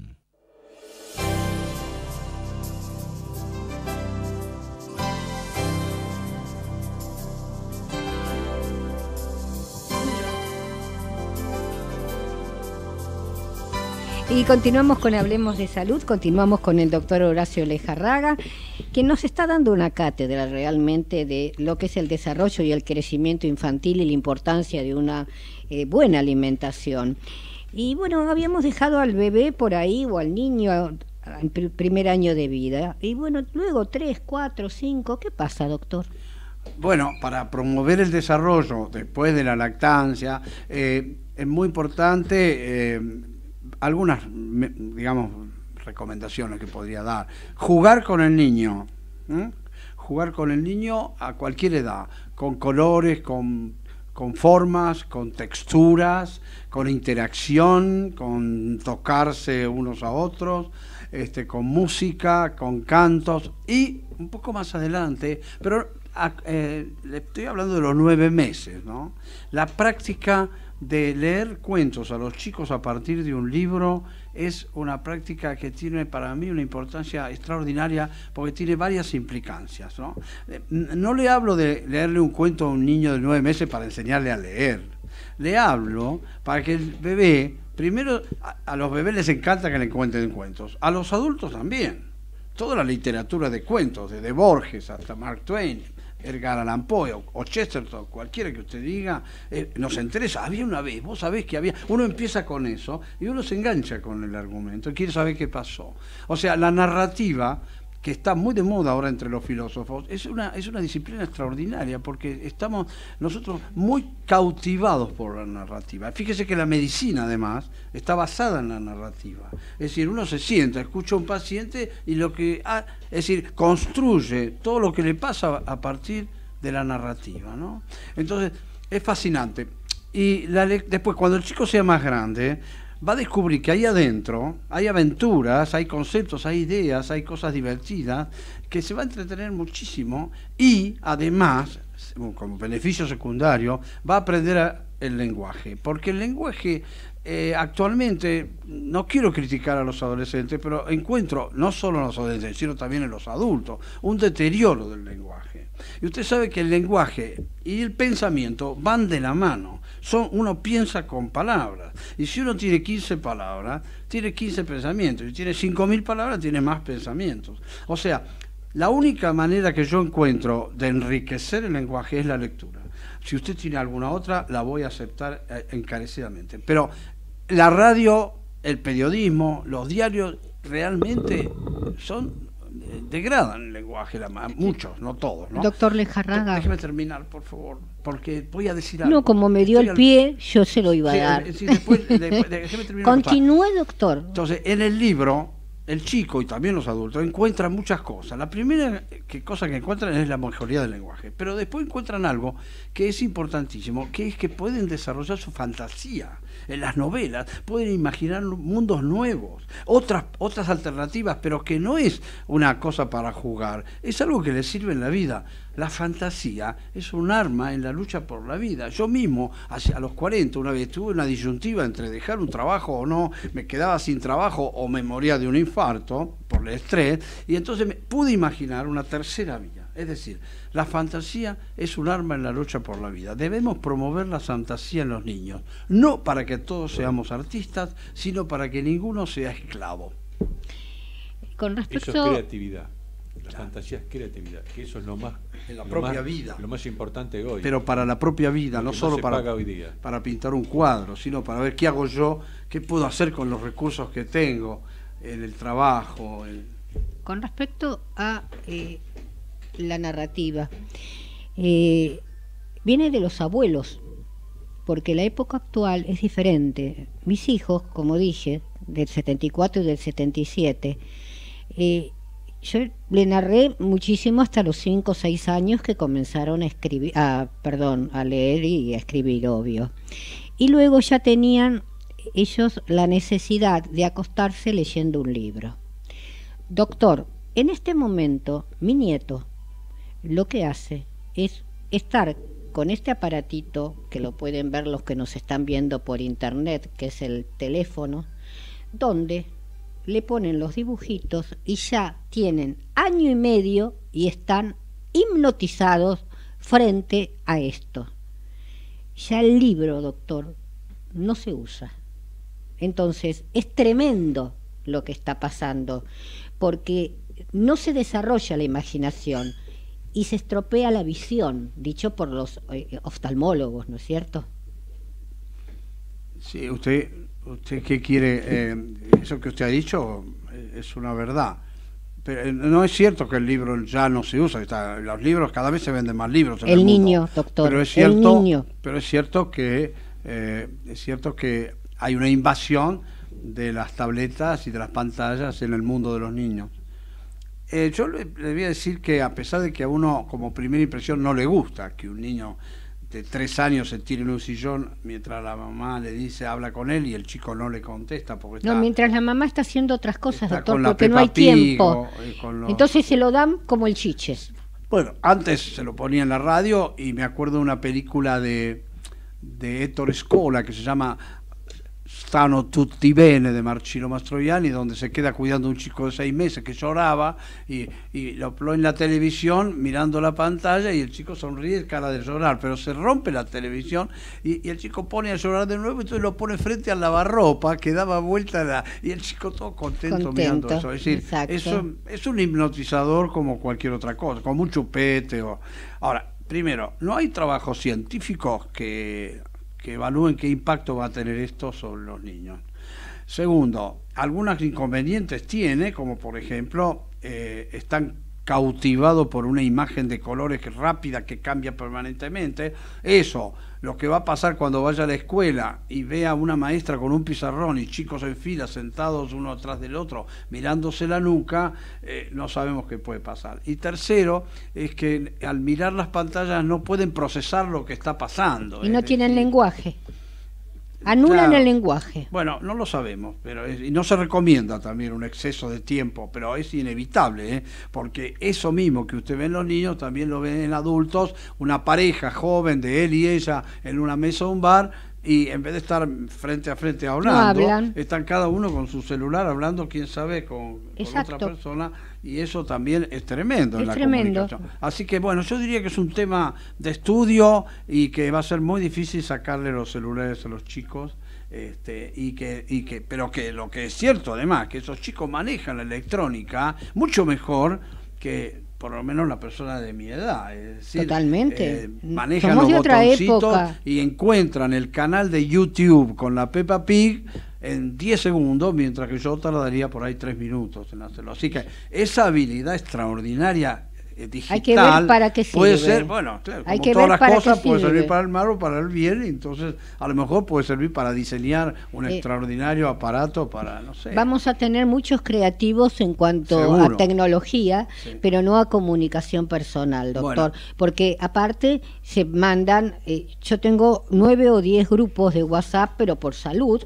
Y continuamos con Hablemos de Salud, continuamos con el doctor Horacio Lejarraga, que nos está dando una cátedra realmente de lo que es el desarrollo y el crecimiento infantil y la importancia de una eh, buena alimentación. Y bueno, habíamos dejado al bebé por ahí o al niño en pr- primer año de vida. Y bueno, luego tres, cuatro, cinco, ¿qué pasa, doctor? Bueno, para promover el desarrollo después de la lactancia, eh, es muy importante... Eh, algunas, digamos, recomendaciones que podría dar. Jugar con el niño. ¿eh? Jugar con el niño a cualquier edad, con colores, con, con formas, con texturas, con interacción, con tocarse unos a otros, este, con música, con cantos y un poco más adelante, pero eh, le estoy hablando de los nueve meses, ¿no? La práctica de leer cuentos a los chicos a partir de un libro es una práctica que tiene para mí una importancia extraordinaria porque tiene varias implicancias, ¿no? No le hablo de leerle un cuento a un niño de nueve meses para enseñarle a leer. Le hablo para que el bebé, primero, a, a los bebés les encanta que le cuenten cuentos, a los adultos también. Toda la literatura de cuentos, desde Borges hasta Mark Twain, Edgar Allan Poe o Chesterton, cualquiera que usted diga, eh, nos interesa. Había una vez, vos sabés que había... Uno empieza con eso y uno se engancha con el argumento y quiere saber qué pasó. O sea, la narrativa, que está muy de moda ahora entre los filósofos, es una, es una disciplina extraordinaria porque estamos nosotros muy cautivados por la narrativa. Fíjese que la medicina, además, está basada en la narrativa. Es decir, uno se sienta, escucha a un paciente y lo que... Ha, es decir, construye todo lo que le pasa a partir de la narrativa, ¿no? Entonces, es fascinante. Y la, después, cuando el chico sea más grande, va a descubrir que ahí adentro hay aventuras, hay conceptos, hay ideas, hay cosas divertidas, que se va a entretener muchísimo y, además, como beneficio secundario, va a aprender a, el lenguaje. Porque el lenguaje... Eh, actualmente, no quiero criticar a los adolescentes, pero encuentro, no solo en los adolescentes, sino también en los adultos, un deterioro del lenguaje. Y usted sabe que el lenguaje y el pensamiento van de la mano. Son, uno piensa con palabras. Y si uno tiene quince palabras, tiene quince pensamientos. Si tiene cinco mil palabras, tiene más pensamientos. O sea, la única manera que yo encuentro de enriquecer el lenguaje es la lectura. Si usted tiene alguna otra, la voy a aceptar encarecidamente. Pero la radio, el periodismo, los diarios realmente son degradan el lenguaje, la, muchos, no todos, ¿no? Doctor Lejarraga. Déjeme terminar, por favor, porque voy a decir algo. No, como me dio Estoy el pie, al... yo se lo iba sí, a dar. Sí, después, después, déjeme terminar. Continúe, doctor. Entonces, en el libro, el chico y también los adultos encuentran muchas cosas. La primera que, cosa que encuentran es la mejoría del lenguaje, pero después encuentran algo que es importantísimo, que es que pueden desarrollar su fantasía. En las novelas pueden imaginar mundos nuevos, otras, otras alternativas, pero que no es una cosa para jugar, es algo que les sirve en la vida. La fantasía es un arma en la lucha por la vida. Yo mismo, a los cuarenta, una vez tuve una disyuntiva entre dejar un trabajo o no, me quedaba sin trabajo o me moría de un infarto por el estrés, y entonces me pude imaginar una tercera vía. Es decir, la fantasía es un arma en la lucha por la vida. Debemos promover la fantasía en los niños, no para que todos seamos artistas, sino para que ninguno sea esclavo. Con respecto... Eso es creatividad. La fantasía es creatividad, que eso es lo más... En la lo propia más, vida. Lo más importante hoy. Pero para la propia vida, no solo para, día. para pintar un cuadro, sino para ver qué hago yo, qué puedo hacer con los recursos que tengo en el trabajo. En... Con respecto a... Eh... la narrativa eh, viene de los abuelos, porque la época actual es diferente. Mis hijos, como dije, del setenta y cuatro y del setenta y siete, eh, yo le narré muchísimo hasta los cinco o seis años que comenzaron a escribir, a, perdón, a leer y a escribir, obvio. Y luego ya tenían ellos la necesidad de acostarse leyendo un libro. Doctor, en este momento, mi nieto lo que hace es estar con este aparatito, que lo pueden ver los que nos están viendo por internet, que es el teléfono, donde le ponen los dibujitos y ya tienen año y medio y están hipnotizados frente a esto. Ya el libro, doctor, no se usa. Entonces, es tremendo lo que está pasando, porque no se desarrolla la imaginación y se estropea la visión, dicho por los eh, oftalmólogos, ¿no es cierto? Sí, usted, usted qué quiere, eh, eso que usted ha dicho es una verdad. Pero no es cierto que el libro ya no se usa. Está, los libros, cada vez se venden más libros en el, el mundo. niño, doctor, pero es cierto, el niño. Pero es cierto que eh, es cierto que hay una invasión de las tabletas y de las pantallas en el mundo de los niños. Eh, yo le, le voy a decir que a pesar de que a uno como primera impresión no le gusta que un niño de tres años se tire en un sillón mientras la mamá le dice, habla con él y el chico no le contesta porque está, no, mientras la mamá está haciendo otras cosas, doctor, con porque no hay Pig, tiempo. con los... Entonces se lo dan como el chiche. Bueno, antes se lo ponía en la radio y me acuerdo de una película de, de Ettore Scola que se llama Stanno tutti bene, de Marcello Mastroianni, donde se queda cuidando a un chico de seis meses que lloraba y, y lo pone en la televisión mirando la pantalla y el chico sonríe, cara de llorar, pero se rompe la televisión y, y el chico pone a llorar de nuevo y entonces lo pone frente al lavarropa que daba vuelta la, y el chico todo contento, contento mirando eso. Es decir, eso es un hipnotizador como cualquier otra cosa, como un chupete. O... Ahora, primero, no hay trabajos científicos que... que evalúen qué impacto va a tener esto sobre los niños. Segundo, algunos inconvenientes tiene, como por ejemplo, eh, están cautivados por una imagen de colores que rápida que cambia permanentemente. Eso, lo que va a pasar cuando vaya a la escuela y vea a una maestra con un pizarrón y chicos en fila sentados uno atrás del otro mirándose la nuca, eh, no sabemos qué puede pasar. Y tercero, es que al mirar las pantallas no pueden procesar lo que está pasando. Y no tienen lenguaje. Anulan claro. el lenguaje. Bueno, no lo sabemos, pero es, y no se recomienda también un exceso de tiempo, pero es inevitable, ¿eh? Porque eso mismo que usted ve en los niños, también lo ven en adultos, una pareja joven de él y ella en una mesa de un bar, y en vez de estar frente a frente hablando, no están cada uno con su celular hablando, quién sabe, con, con otra persona, y eso también es tremendo es en la tremendo. comunicación. Así que bueno, yo diría que es un tema de estudio y que va a ser muy difícil sacarle los celulares a los chicos, este, y que, y que, pero que lo que es cierto además, que esos chicos manejan la electrónica mucho mejor que por lo menos la persona de mi edad, es decir, totalmente. Eh, manejan Somos los de otra botoncitos época. Y encuentran el canal de YouTube con la Peppa Pig en diez segundos, mientras que yo tardaría por ahí tres minutos en hacerlo. Así que esa habilidad extraordinaria eh, digital hay que ver para qué sirve. Puede ser, bueno, claro, hay como que todas ver las para cosas, qué puede sirve. servir para el mal o para el bien, entonces a lo mejor puede servir para diseñar un eh, extraordinario aparato para, no sé. Vamos a tener muchos creativos en cuanto Seguro. a tecnología, sí. pero no a comunicación personal, doctor. Bueno. Porque aparte se mandan, eh, yo tengo nueve o diez grupos de WhatsApp, pero por salud,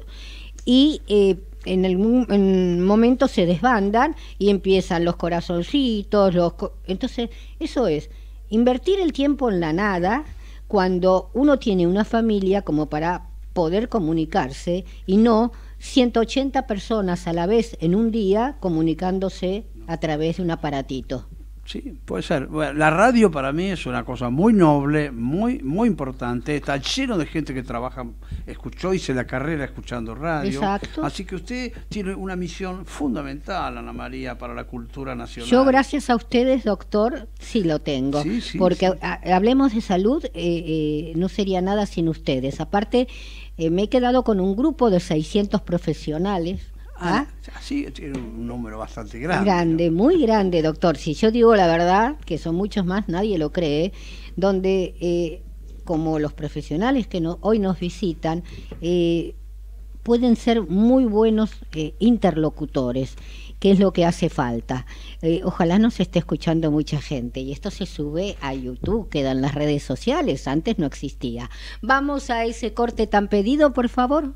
y eh, en algún en momento se desbandan y empiezan los corazoncitos, los co entonces eso es invertir el tiempo en la nada cuando uno tiene una familia como para poder comunicarse y no ciento ochenta personas a la vez en un día comunicándose a través de un aparatito. Sí, puede ser. Bueno, la radio para mí es una cosa muy noble, muy muy importante. Está lleno de gente que trabaja, escuchó, hice la carrera escuchando radio. Exacto. Así que usted tiene una misión fundamental, Ana María, para la cultura nacional. Yo, gracias a ustedes, doctor, sí lo tengo. Sí, sí, porque sí. A, hablemos de salud, eh, eh, no sería nada sin ustedes. Aparte, eh, me he quedado con un grupo de seiscientos profesionales. Ah, sí, tiene un número bastante grande. Grande, muy grande, doctor. Si yo digo la verdad, que son muchos más, nadie lo cree, donde eh, como los profesionales que no, hoy nos visitan, eh, pueden ser muy buenos eh, interlocutores, que es lo que hace falta. Eh, ojalá nos esté escuchando mucha gente, y esto se sube a YouTube, queda en las redes sociales, antes no existía. Vamos a ese corte tan pedido, por favor.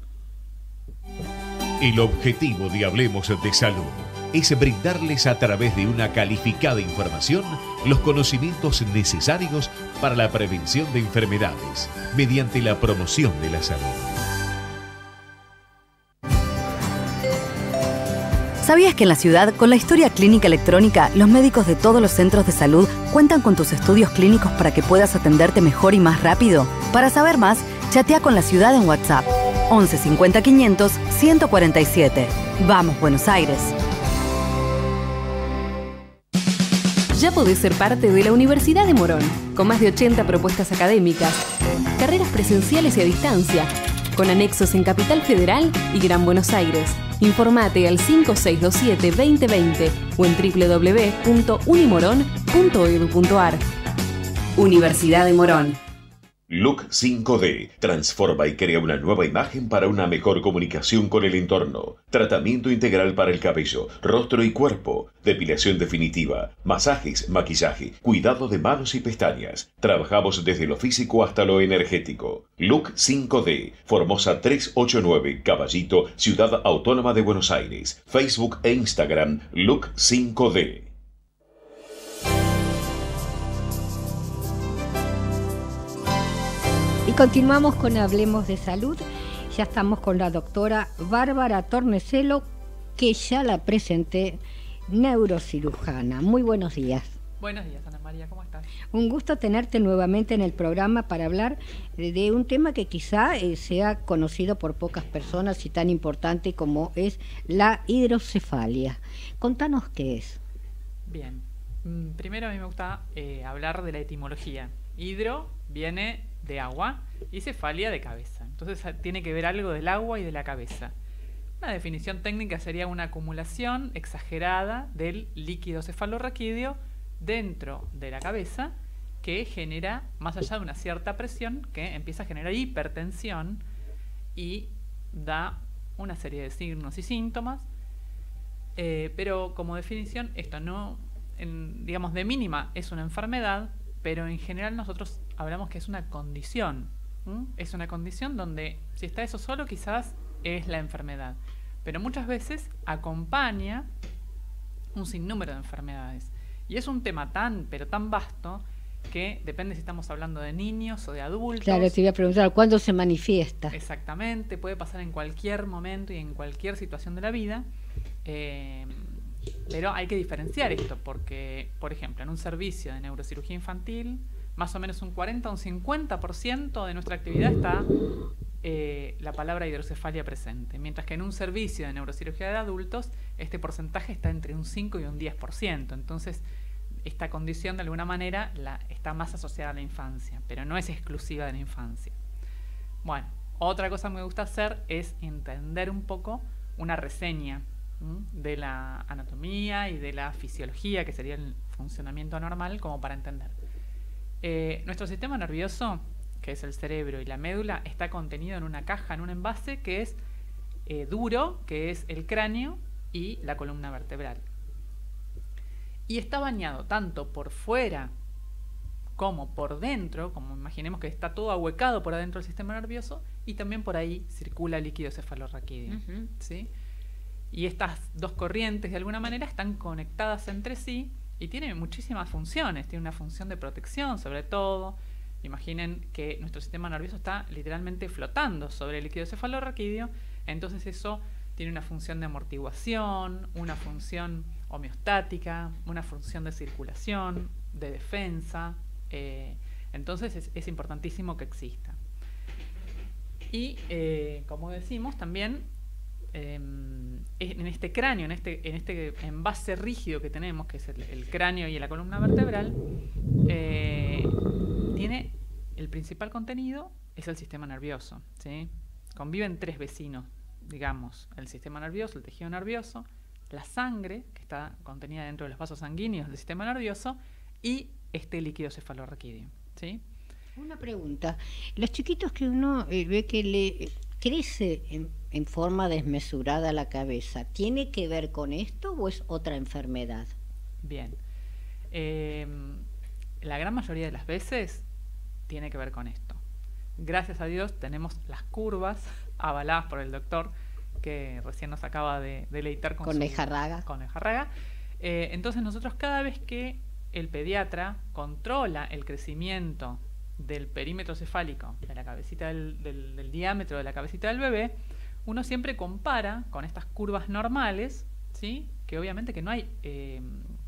El objetivo de Hablemos de Salud es brindarles a través de una calificada información los conocimientos necesarios para la prevención de enfermedades, mediante la promoción de la salud. ¿Sabías que en la ciudad, con la historia clínica electrónica, los médicos de todos los centros de salud cuentan con tus estudios clínicos para que puedas atenderte mejor y más rápido? Para saber más, chatea con la ciudad en WhatsApp. once cincuenta quinientos ciento cuarenta y siete. Vamos, Buenos Aires. Ya podés ser parte de la Universidad de Morón, con más de ochenta propuestas académicas, carreras presenciales y a distancia, con anexos en Capital Federal y Gran Buenos Aires. Informate al cinco seis dos siete, veinte veinte o en doble u doble u doble u punto unimorón punto edu punto ar. Universidad de Morón. Look cinco D transforma y crea una nueva imagen para una mejor comunicación con el entorno. Tratamiento integral para el cabello, rostro y cuerpo, depilación definitiva, masajes, maquillaje, cuidado de manos y pestañas. Trabajamos desde lo físico hasta lo energético. Look cinco D, Formosa trescientos ochenta y nueve, Caballito, Ciudad Autónoma de Buenos Aires. Facebook e Instagram, Look cinco D. Y continuamos con Hablemos de Salud. Ya estamos con la doctora Bárbara Tornecelo, que ya la presenté, neurocirujana. Muy buenos días. Buenos días, Ana María, ¿cómo estás? Un gusto tenerte nuevamente en el programa para hablar de, de un tema que quizá eh, sea conocido por pocas personas y tan importante como es la hidrocefalia. Contanos qué es. Bien, primero a mí me gusta eh, hablar de la etimología. Hidro viene de agua y cefalia de cabeza. Entonces tiene que ver algo del agua y de la cabeza. Una definición técnica sería una acumulación exagerada del líquido cefalorraquídeo dentro de la cabeza que genera, más allá de una cierta presión, que empieza a generar hipertensión y da una serie de signos y síntomas. Eh, pero como definición, esto no, en, digamos, de mínima es una enfermedad, pero en general nosotros hablamos que es una condición. ¿Mm? Es una condición donde, si está eso solo, quizás es la enfermedad. Pero muchas veces acompaña un sinnúmero de enfermedades. Y es un tema tan, pero tan vasto, que depende si estamos hablando de niños o de adultos. Claro, te iba a preguntar, ¿cuándo se manifiesta? Exactamente, puede pasar en cualquier momento y en cualquier situación de la vida. Eh, pero hay que diferenciar esto, porque, por ejemplo, en un servicio de neurocirugía infantil, más o menos un cuarenta o un cincuenta por ciento de nuestra actividad está eh, la palabra hidrocefalia presente, mientras que en un servicio de neurocirugía de adultos este porcentaje está entre un cinco y un diez por ciento. Entonces, esta condición de alguna manera la, está más asociada a la infancia, pero no es exclusiva de la infancia. Bueno, otra cosa que me gusta hacer es entender un poco una reseña ¿m? de la anatomía y de la fisiología, que sería el funcionamiento normal, como para entender. Eh, nuestro sistema nervioso, que es el cerebro y la médula, está contenido en una caja, en un envase que es eh, duro, que es el cráneo y la columna vertebral. Y está bañado tanto por fuera como por dentro, como imaginemos que está todo ahuecado por adentro del sistema nervioso, y también por ahí circula líquido cefalorraquídeo. Uh-huh. ¿Sí? Y estas dos corrientes de alguna manera están conectadas entre sí y tienen muchísimas funciones. Tiene una función de protección sobre todo. Imaginen que nuestro sistema nervioso está literalmente flotando sobre el líquido cefalorraquídeo, entonces eso tiene una función de amortiguación, una función homeostática, una función de circulación, de defensa. Eh, entonces es, es importantísimo que exista. Y eh, como decimos también, eh, en este cráneo, en este, en este envase rígido que tenemos, que es el, el cráneo y la columna vertebral, eh, tiene el principal contenido es el sistema nervioso, ¿sí? Conviven tres vecinos, digamos, el sistema nervioso, el tejido nervioso, la sangre, que está contenida dentro de los vasos sanguíneos del sistema nervioso, y este líquido cefalorraquídeo, ¿sí? Una pregunta. Los chiquitos que uno eh, ve que le crece en, en forma desmesurada la cabeza, ¿tiene que ver con esto o es otra enfermedad? Bien. Eh, la gran mayoría de las veces tiene que ver con esto. Gracias a Dios tenemos las curvas avaladas por el doctor que recién nos acaba de deleitar con, con su, Lejarraga. Con Lejarraga. Eh, entonces nosotros cada vez que el pediatra controla el crecimiento del perímetro cefálico, de la cabecita del, del, del diámetro de la cabecita del bebé, uno siempre compara con estas curvas normales, ¿sí? Que obviamente que no hay eh,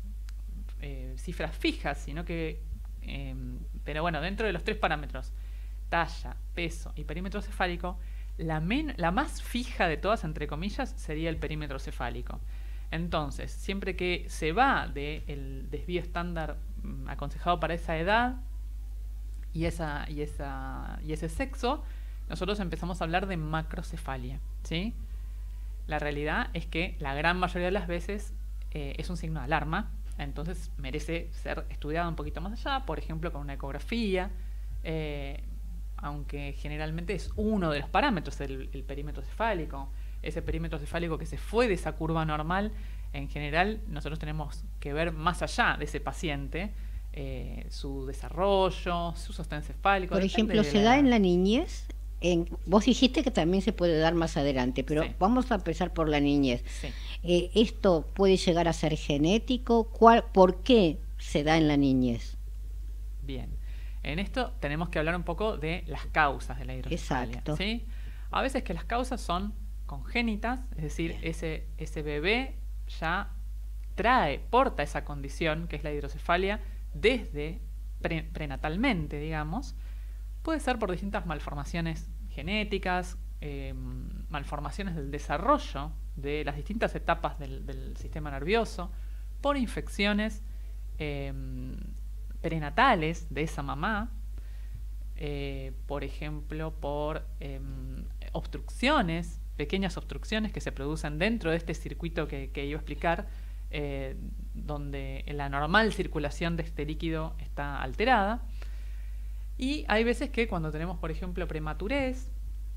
eh, cifras fijas, sino que, eh, pero bueno, dentro de los tres parámetros, talla, peso y perímetro cefálico, la, men la más fija de todas, entre comillas, sería el perímetro cefálico. Entonces, siempre que se va del desvío estándar mm, aconsejado para esa edad y, esa, y, esa, y ese sexo, nosotros empezamos a hablar de macrocefalia, ¿sí? La realidad es que la gran mayoría de las veces eh, es un signo de alarma, entonces merece ser estudiado un poquito más allá, por ejemplo, con una ecografía, eh, aunque generalmente es uno de los parámetros, el, el perímetro cefálico. Ese perímetro cefálico que se fue de esa curva normal, en general nosotros tenemos que ver más allá de ese paciente, eh, su desarrollo, su sostén cefálico. Por ejemplo, ¿se da en la niñez? En, vos dijiste que también se puede dar más adelante, pero sí. Vamos a empezar por la niñez. Sí. Eh, ¿Esto puede llegar a ser genético? ¿Cuál, ¿Por qué se da en la niñez? Bien. En esto tenemos que hablar un poco de las causas de la hidrocefalia. Exacto. ¿Sí? A veces que las causas son congénitas, es decir, ese, ese bebé ya trae, porta esa condición que es la hidrocefalia desde pre, prenatalmente, digamos. Puede ser por distintas malformaciones genéticas, eh, malformaciones del desarrollo de las distintas etapas del, del sistema nervioso, por infecciones eh, prenatales de esa mamá, eh, por ejemplo, por eh, obstrucciones, pequeñas obstrucciones que se producen dentro de este circuito que, que iba a explicar, eh, donde la normal circulación de este líquido está alterada. Y hay veces que cuando tenemos, por ejemplo, prematurez,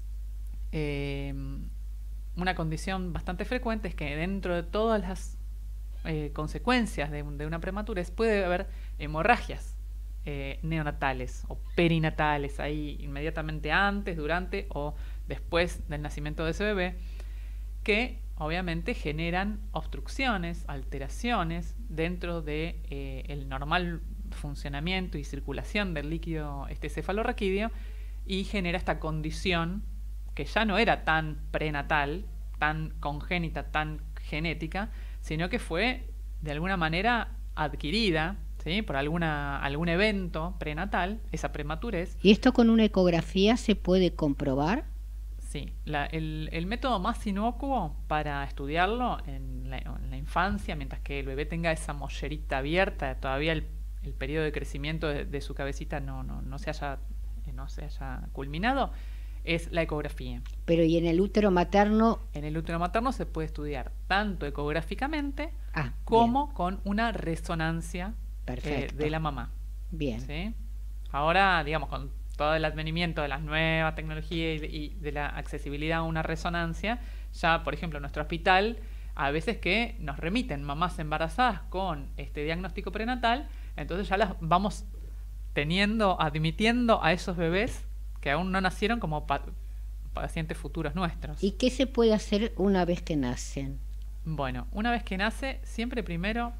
eh, una condición bastante frecuente es que dentro de todas las eh, consecuencias de, de una prematurez puede haber hemorragias eh, neonatales o perinatales, ahí inmediatamente antes, durante o después del nacimiento de ese bebé, que obviamente generan obstrucciones, alteraciones dentro de eh, el normal funcionamiento y circulación del líquido este cefalorraquídeo, y genera esta condición que ya no era tan prenatal, tan congénita, tan genética, sino que fue de alguna manera adquirida, ¿sí? Por alguna, algún evento prenatal, esa prematurez. ¿Y esto con una ecografía se puede comprobar? Sí, la, el, el método más inocuo para estudiarlo en la, en la infancia, mientras que el bebé tenga esa mollerita abierta, todavía el, el periodo de crecimiento de, de su cabecita no, no, no, se haya, no se haya culminado, es la ecografía. Pero ¿y en el útero materno? En el útero materno se puede estudiar tanto ecográficamente ah, como bien. con una resonancia eh, de la mamá. Bien. ¿Sí? Ahora, digamos, con todo el advenimiento de las nuevas tecnologías y de, y de la accesibilidad a una resonancia, ya, por ejemplo, en nuestro hospital, a veces que nos remiten mamás embarazadas con este diagnóstico prenatal, entonces ya las vamos teniendo, admitiendo a esos bebés que aún no nacieron como pa pacientes futuros nuestros. ¿Y qué se puede hacer una vez que nacen? Bueno, una vez que nace, siempre primero,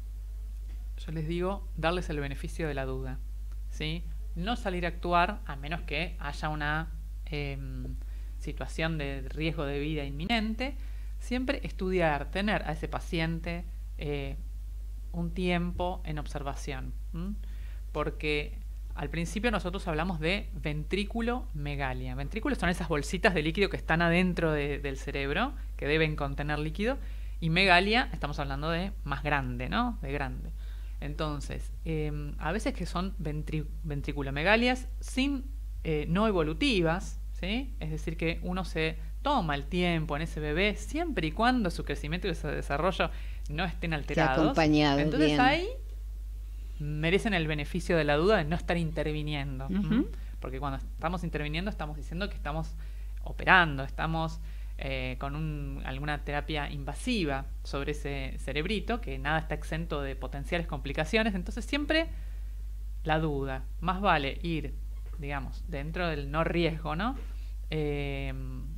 yo les digo, darles el beneficio de la duda, ¿sí? No salir a actuar a menos que haya una eh, situación de riesgo de vida inminente. Siempre estudiar, tener a ese paciente eh, un tiempo en observación, ¿m? Porque al principio nosotros hablamos de ventrículo-megalia. Ventrículos son esas bolsitas de líquido que están adentro de, del cerebro, que deben contener líquido, y megalia, estamos hablando de más grande, ¿no? De grande. Entonces, eh, a veces que son ventrí ventriculomegalias sin, eh, no evolutivas, ¿sí? Es decir, que uno se toma el tiempo en ese bebé siempre y cuando su crecimiento y su desarrollo no estén alterados. Acompañado, Entonces bien. ahí merecen el beneficio de la duda de no estar interviniendo. Uh-huh. Porque cuando estamos interviniendo estamos diciendo que estamos operando, estamos eh, con un, alguna terapia invasiva sobre ese cerebrito, que nada está exento de potenciales complicaciones. Entonces siempre la duda. Más vale ir, digamos, dentro del no riesgo, ¿no? Eh,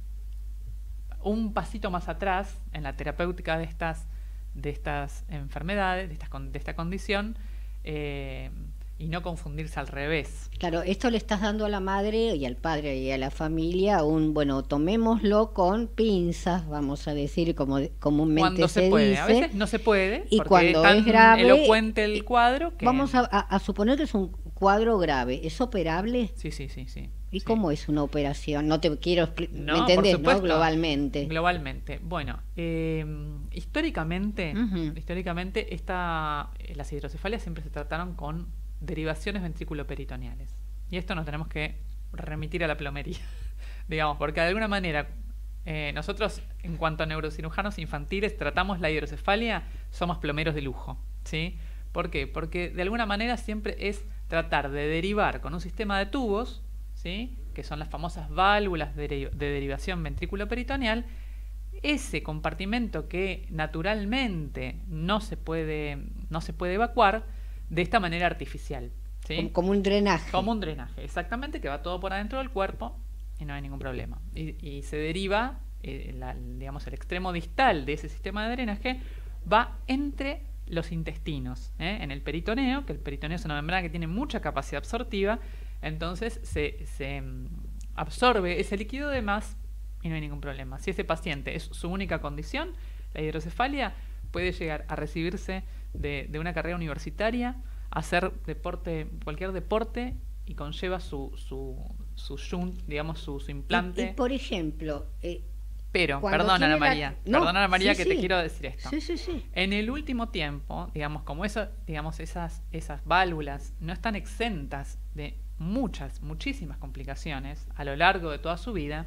un pasito más atrás en la terapéutica de estas, de estas enfermedades, de, estas, de esta condición, eh, y no confundirse al revés. Claro, esto le estás dando a la madre y al padre y a la familia un, bueno, tomémoslo con pinzas, vamos a decir, como comúnmente cuando se, se puede. dice. A veces no se puede, y porque cuando es tan es grave, elocuente el cuadro que... Vamos a, a, a suponer que es un cuadro grave. ¿Es operable? Sí, sí, sí, sí. ¿Y sí. cómo es una operación? No te quiero explicar, no, ¿me entendés? por supuesto, ¿no? Globalmente. Globalmente. Bueno, eh, históricamente, Uh-huh. históricamente esta, eh, las hidrocefalias siempre se trataron con derivaciones ventriculoperitoneales. Y esto nos tenemos que remitir a la plomería, digamos, porque de alguna manera eh, nosotros, en cuanto a neurocirujanos infantiles, tratamos la hidrocefalia, somos plomeros de lujo, ¿sí? ¿Por qué? Porque de alguna manera siempre es tratar de derivar con un sistema de tubos, ¿sí?, que son las famosas válvulas de, de derivación ventrículo-peritoneal, ese compartimento que naturalmente no se puede, no se puede evacuar de esta manera artificial, ¿sí? Como, como un drenaje. Como un drenaje, exactamente, que va todo por adentro del cuerpo y no hay ningún problema. Y, y se deriva, eh, la, digamos, el extremo distal de ese sistema de drenaje va entre los intestinos, ¿eh? En el peritoneo, que el peritoneo es una membrana que tiene mucha capacidad absortiva, entonces se, se absorbe ese líquido de más y no hay ningún problema. Si ese paciente es su única condición, la hidrocefalia, puede llegar a recibirse de, de una carrera universitaria, hacer deporte, cualquier deporte, y conlleva su, su, su shunt, digamos, su, su implante. Y, y por ejemplo... Eh, Pero, perdona Ana María, la... no, perdona Ana María sí, que sí. te quiero decir esto. Sí, sí, sí. En el último tiempo, digamos, como eso, digamos, esas, esas válvulas no están exentas de muchas, muchísimas complicaciones a lo largo de toda su vida,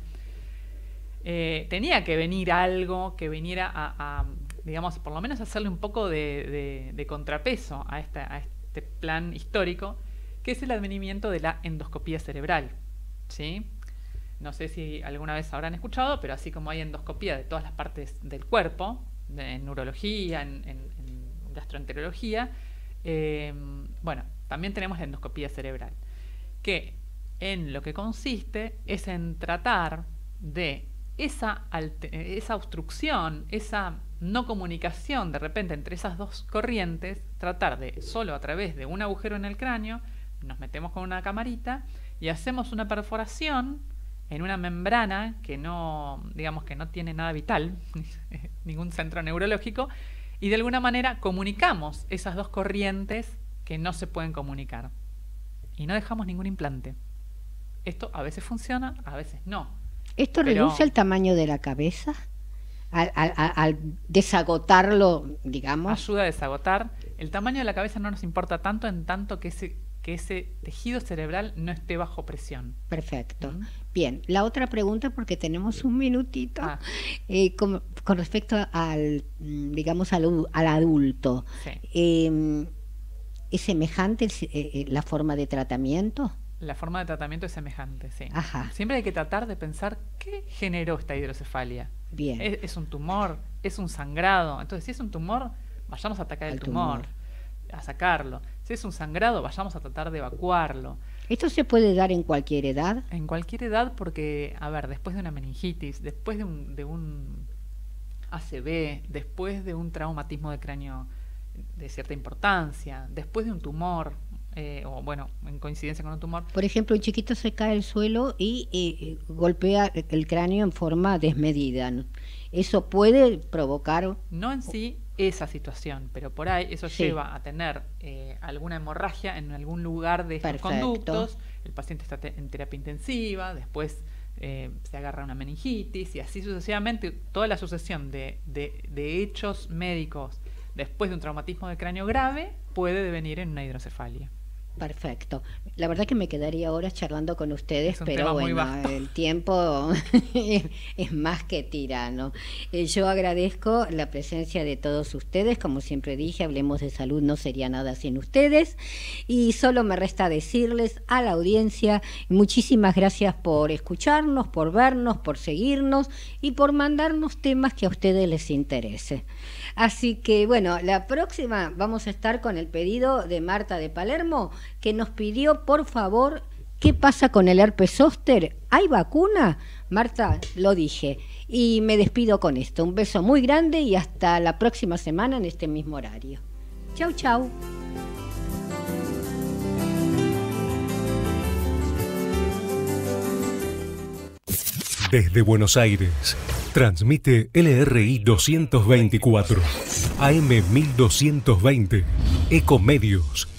eh, tenía que venir algo que viniera a, a, digamos, por lo menos hacerle un poco de, de, de contrapeso a, esta, a este plan histórico, que es el advenimiento de la endoscopía cerebral, ¿sí? No sé si alguna vez habrán escuchado, pero así como hay endoscopía de todas las partes del cuerpo, de, en neurología, en, en, en gastroenterología, eh, bueno, también tenemos la endoscopía cerebral, que en lo que consiste es en tratar de esa, esa obstrucción, esa no comunicación de repente entre esas dos corrientes, tratar de, solo a través de un agujero en el cráneo, nos metemos con una camarita y hacemos una perforación en una membrana que no, digamos, que no tiene nada vital, ningún centro neurológico, y de alguna manera comunicamos esas dos corrientes que no se pueden comunicar. Y no dejamos ningún implante. Esto a veces funciona, a veces no. ¿Esto Pero... reduce el tamaño de la cabeza? Al, al, al desagotarlo, digamos. Ayuda a desagotar. El tamaño de la cabeza no nos importa tanto en tanto que ese, que ese tejido cerebral no esté bajo presión. Perfecto. ¿Mm? Bien, la otra pregunta, porque tenemos un minutito, ah. eh, con, con respecto al, digamos, al, al adulto. Sí. Eh, ¿Es semejante el, eh, la forma de tratamiento? La forma de tratamiento es semejante, sí. Ajá. Siempre hay que tratar de pensar qué generó esta hidrocefalia. Bien. ¿Es, es un tumor? ¿Es un sangrado? Entonces, si es un tumor, vayamos a atacar el tumor, tumor, a sacarlo. Si es un sangrado, vayamos a tratar de evacuarlo. ¿Esto se puede dar en cualquier edad? En cualquier edad porque, a ver, después de una meningitis, después de un, de un A C V, después de un traumatismo de cráneo de cierta importancia, después de un tumor, eh, o bueno, en coincidencia con un tumor. Por ejemplo, un chiquito se cae al suelo y eh, golpea el cráneo en forma desmedida, ¿no? ¿Eso puede provocar...? No en sí esa situación, pero por ahí eso sí. lleva a tener eh, alguna hemorragia en algún lugar de estos Perfecto. conductos, el paciente está te en terapia intensiva, después eh, se agarra una meningitis y así sucesivamente, toda la sucesión de, de, de hechos médicos después de un traumatismo de cráneo grave puede devenir en una hidrocefalia. Perfecto. La verdad que me quedaría horas charlando con ustedes, pero bueno, el tiempo es más que tirano. Eh, yo agradezco la presencia de todos ustedes. Como siempre dije, Hablemos de Salud no sería nada sin ustedes. Y solo me resta decirles a la audiencia, muchísimas gracias por escucharnos, por vernos, por seguirnos y por mandarnos temas que a ustedes les interese. Así que bueno, la próxima vamos a estar con el pedido de Marta de Palermo, que nos pidió, por favor, ¿qué pasa con el herpes zóster? ¿Hay vacuna? Marta, lo dije. Y me despido con esto. Un beso muy grande y hasta la próxima semana en este mismo horario. Chau, chau. Desde Buenos Aires, transmite L R I doscientos veinticuatro, A M mil doscientos veinte, Ecomedios.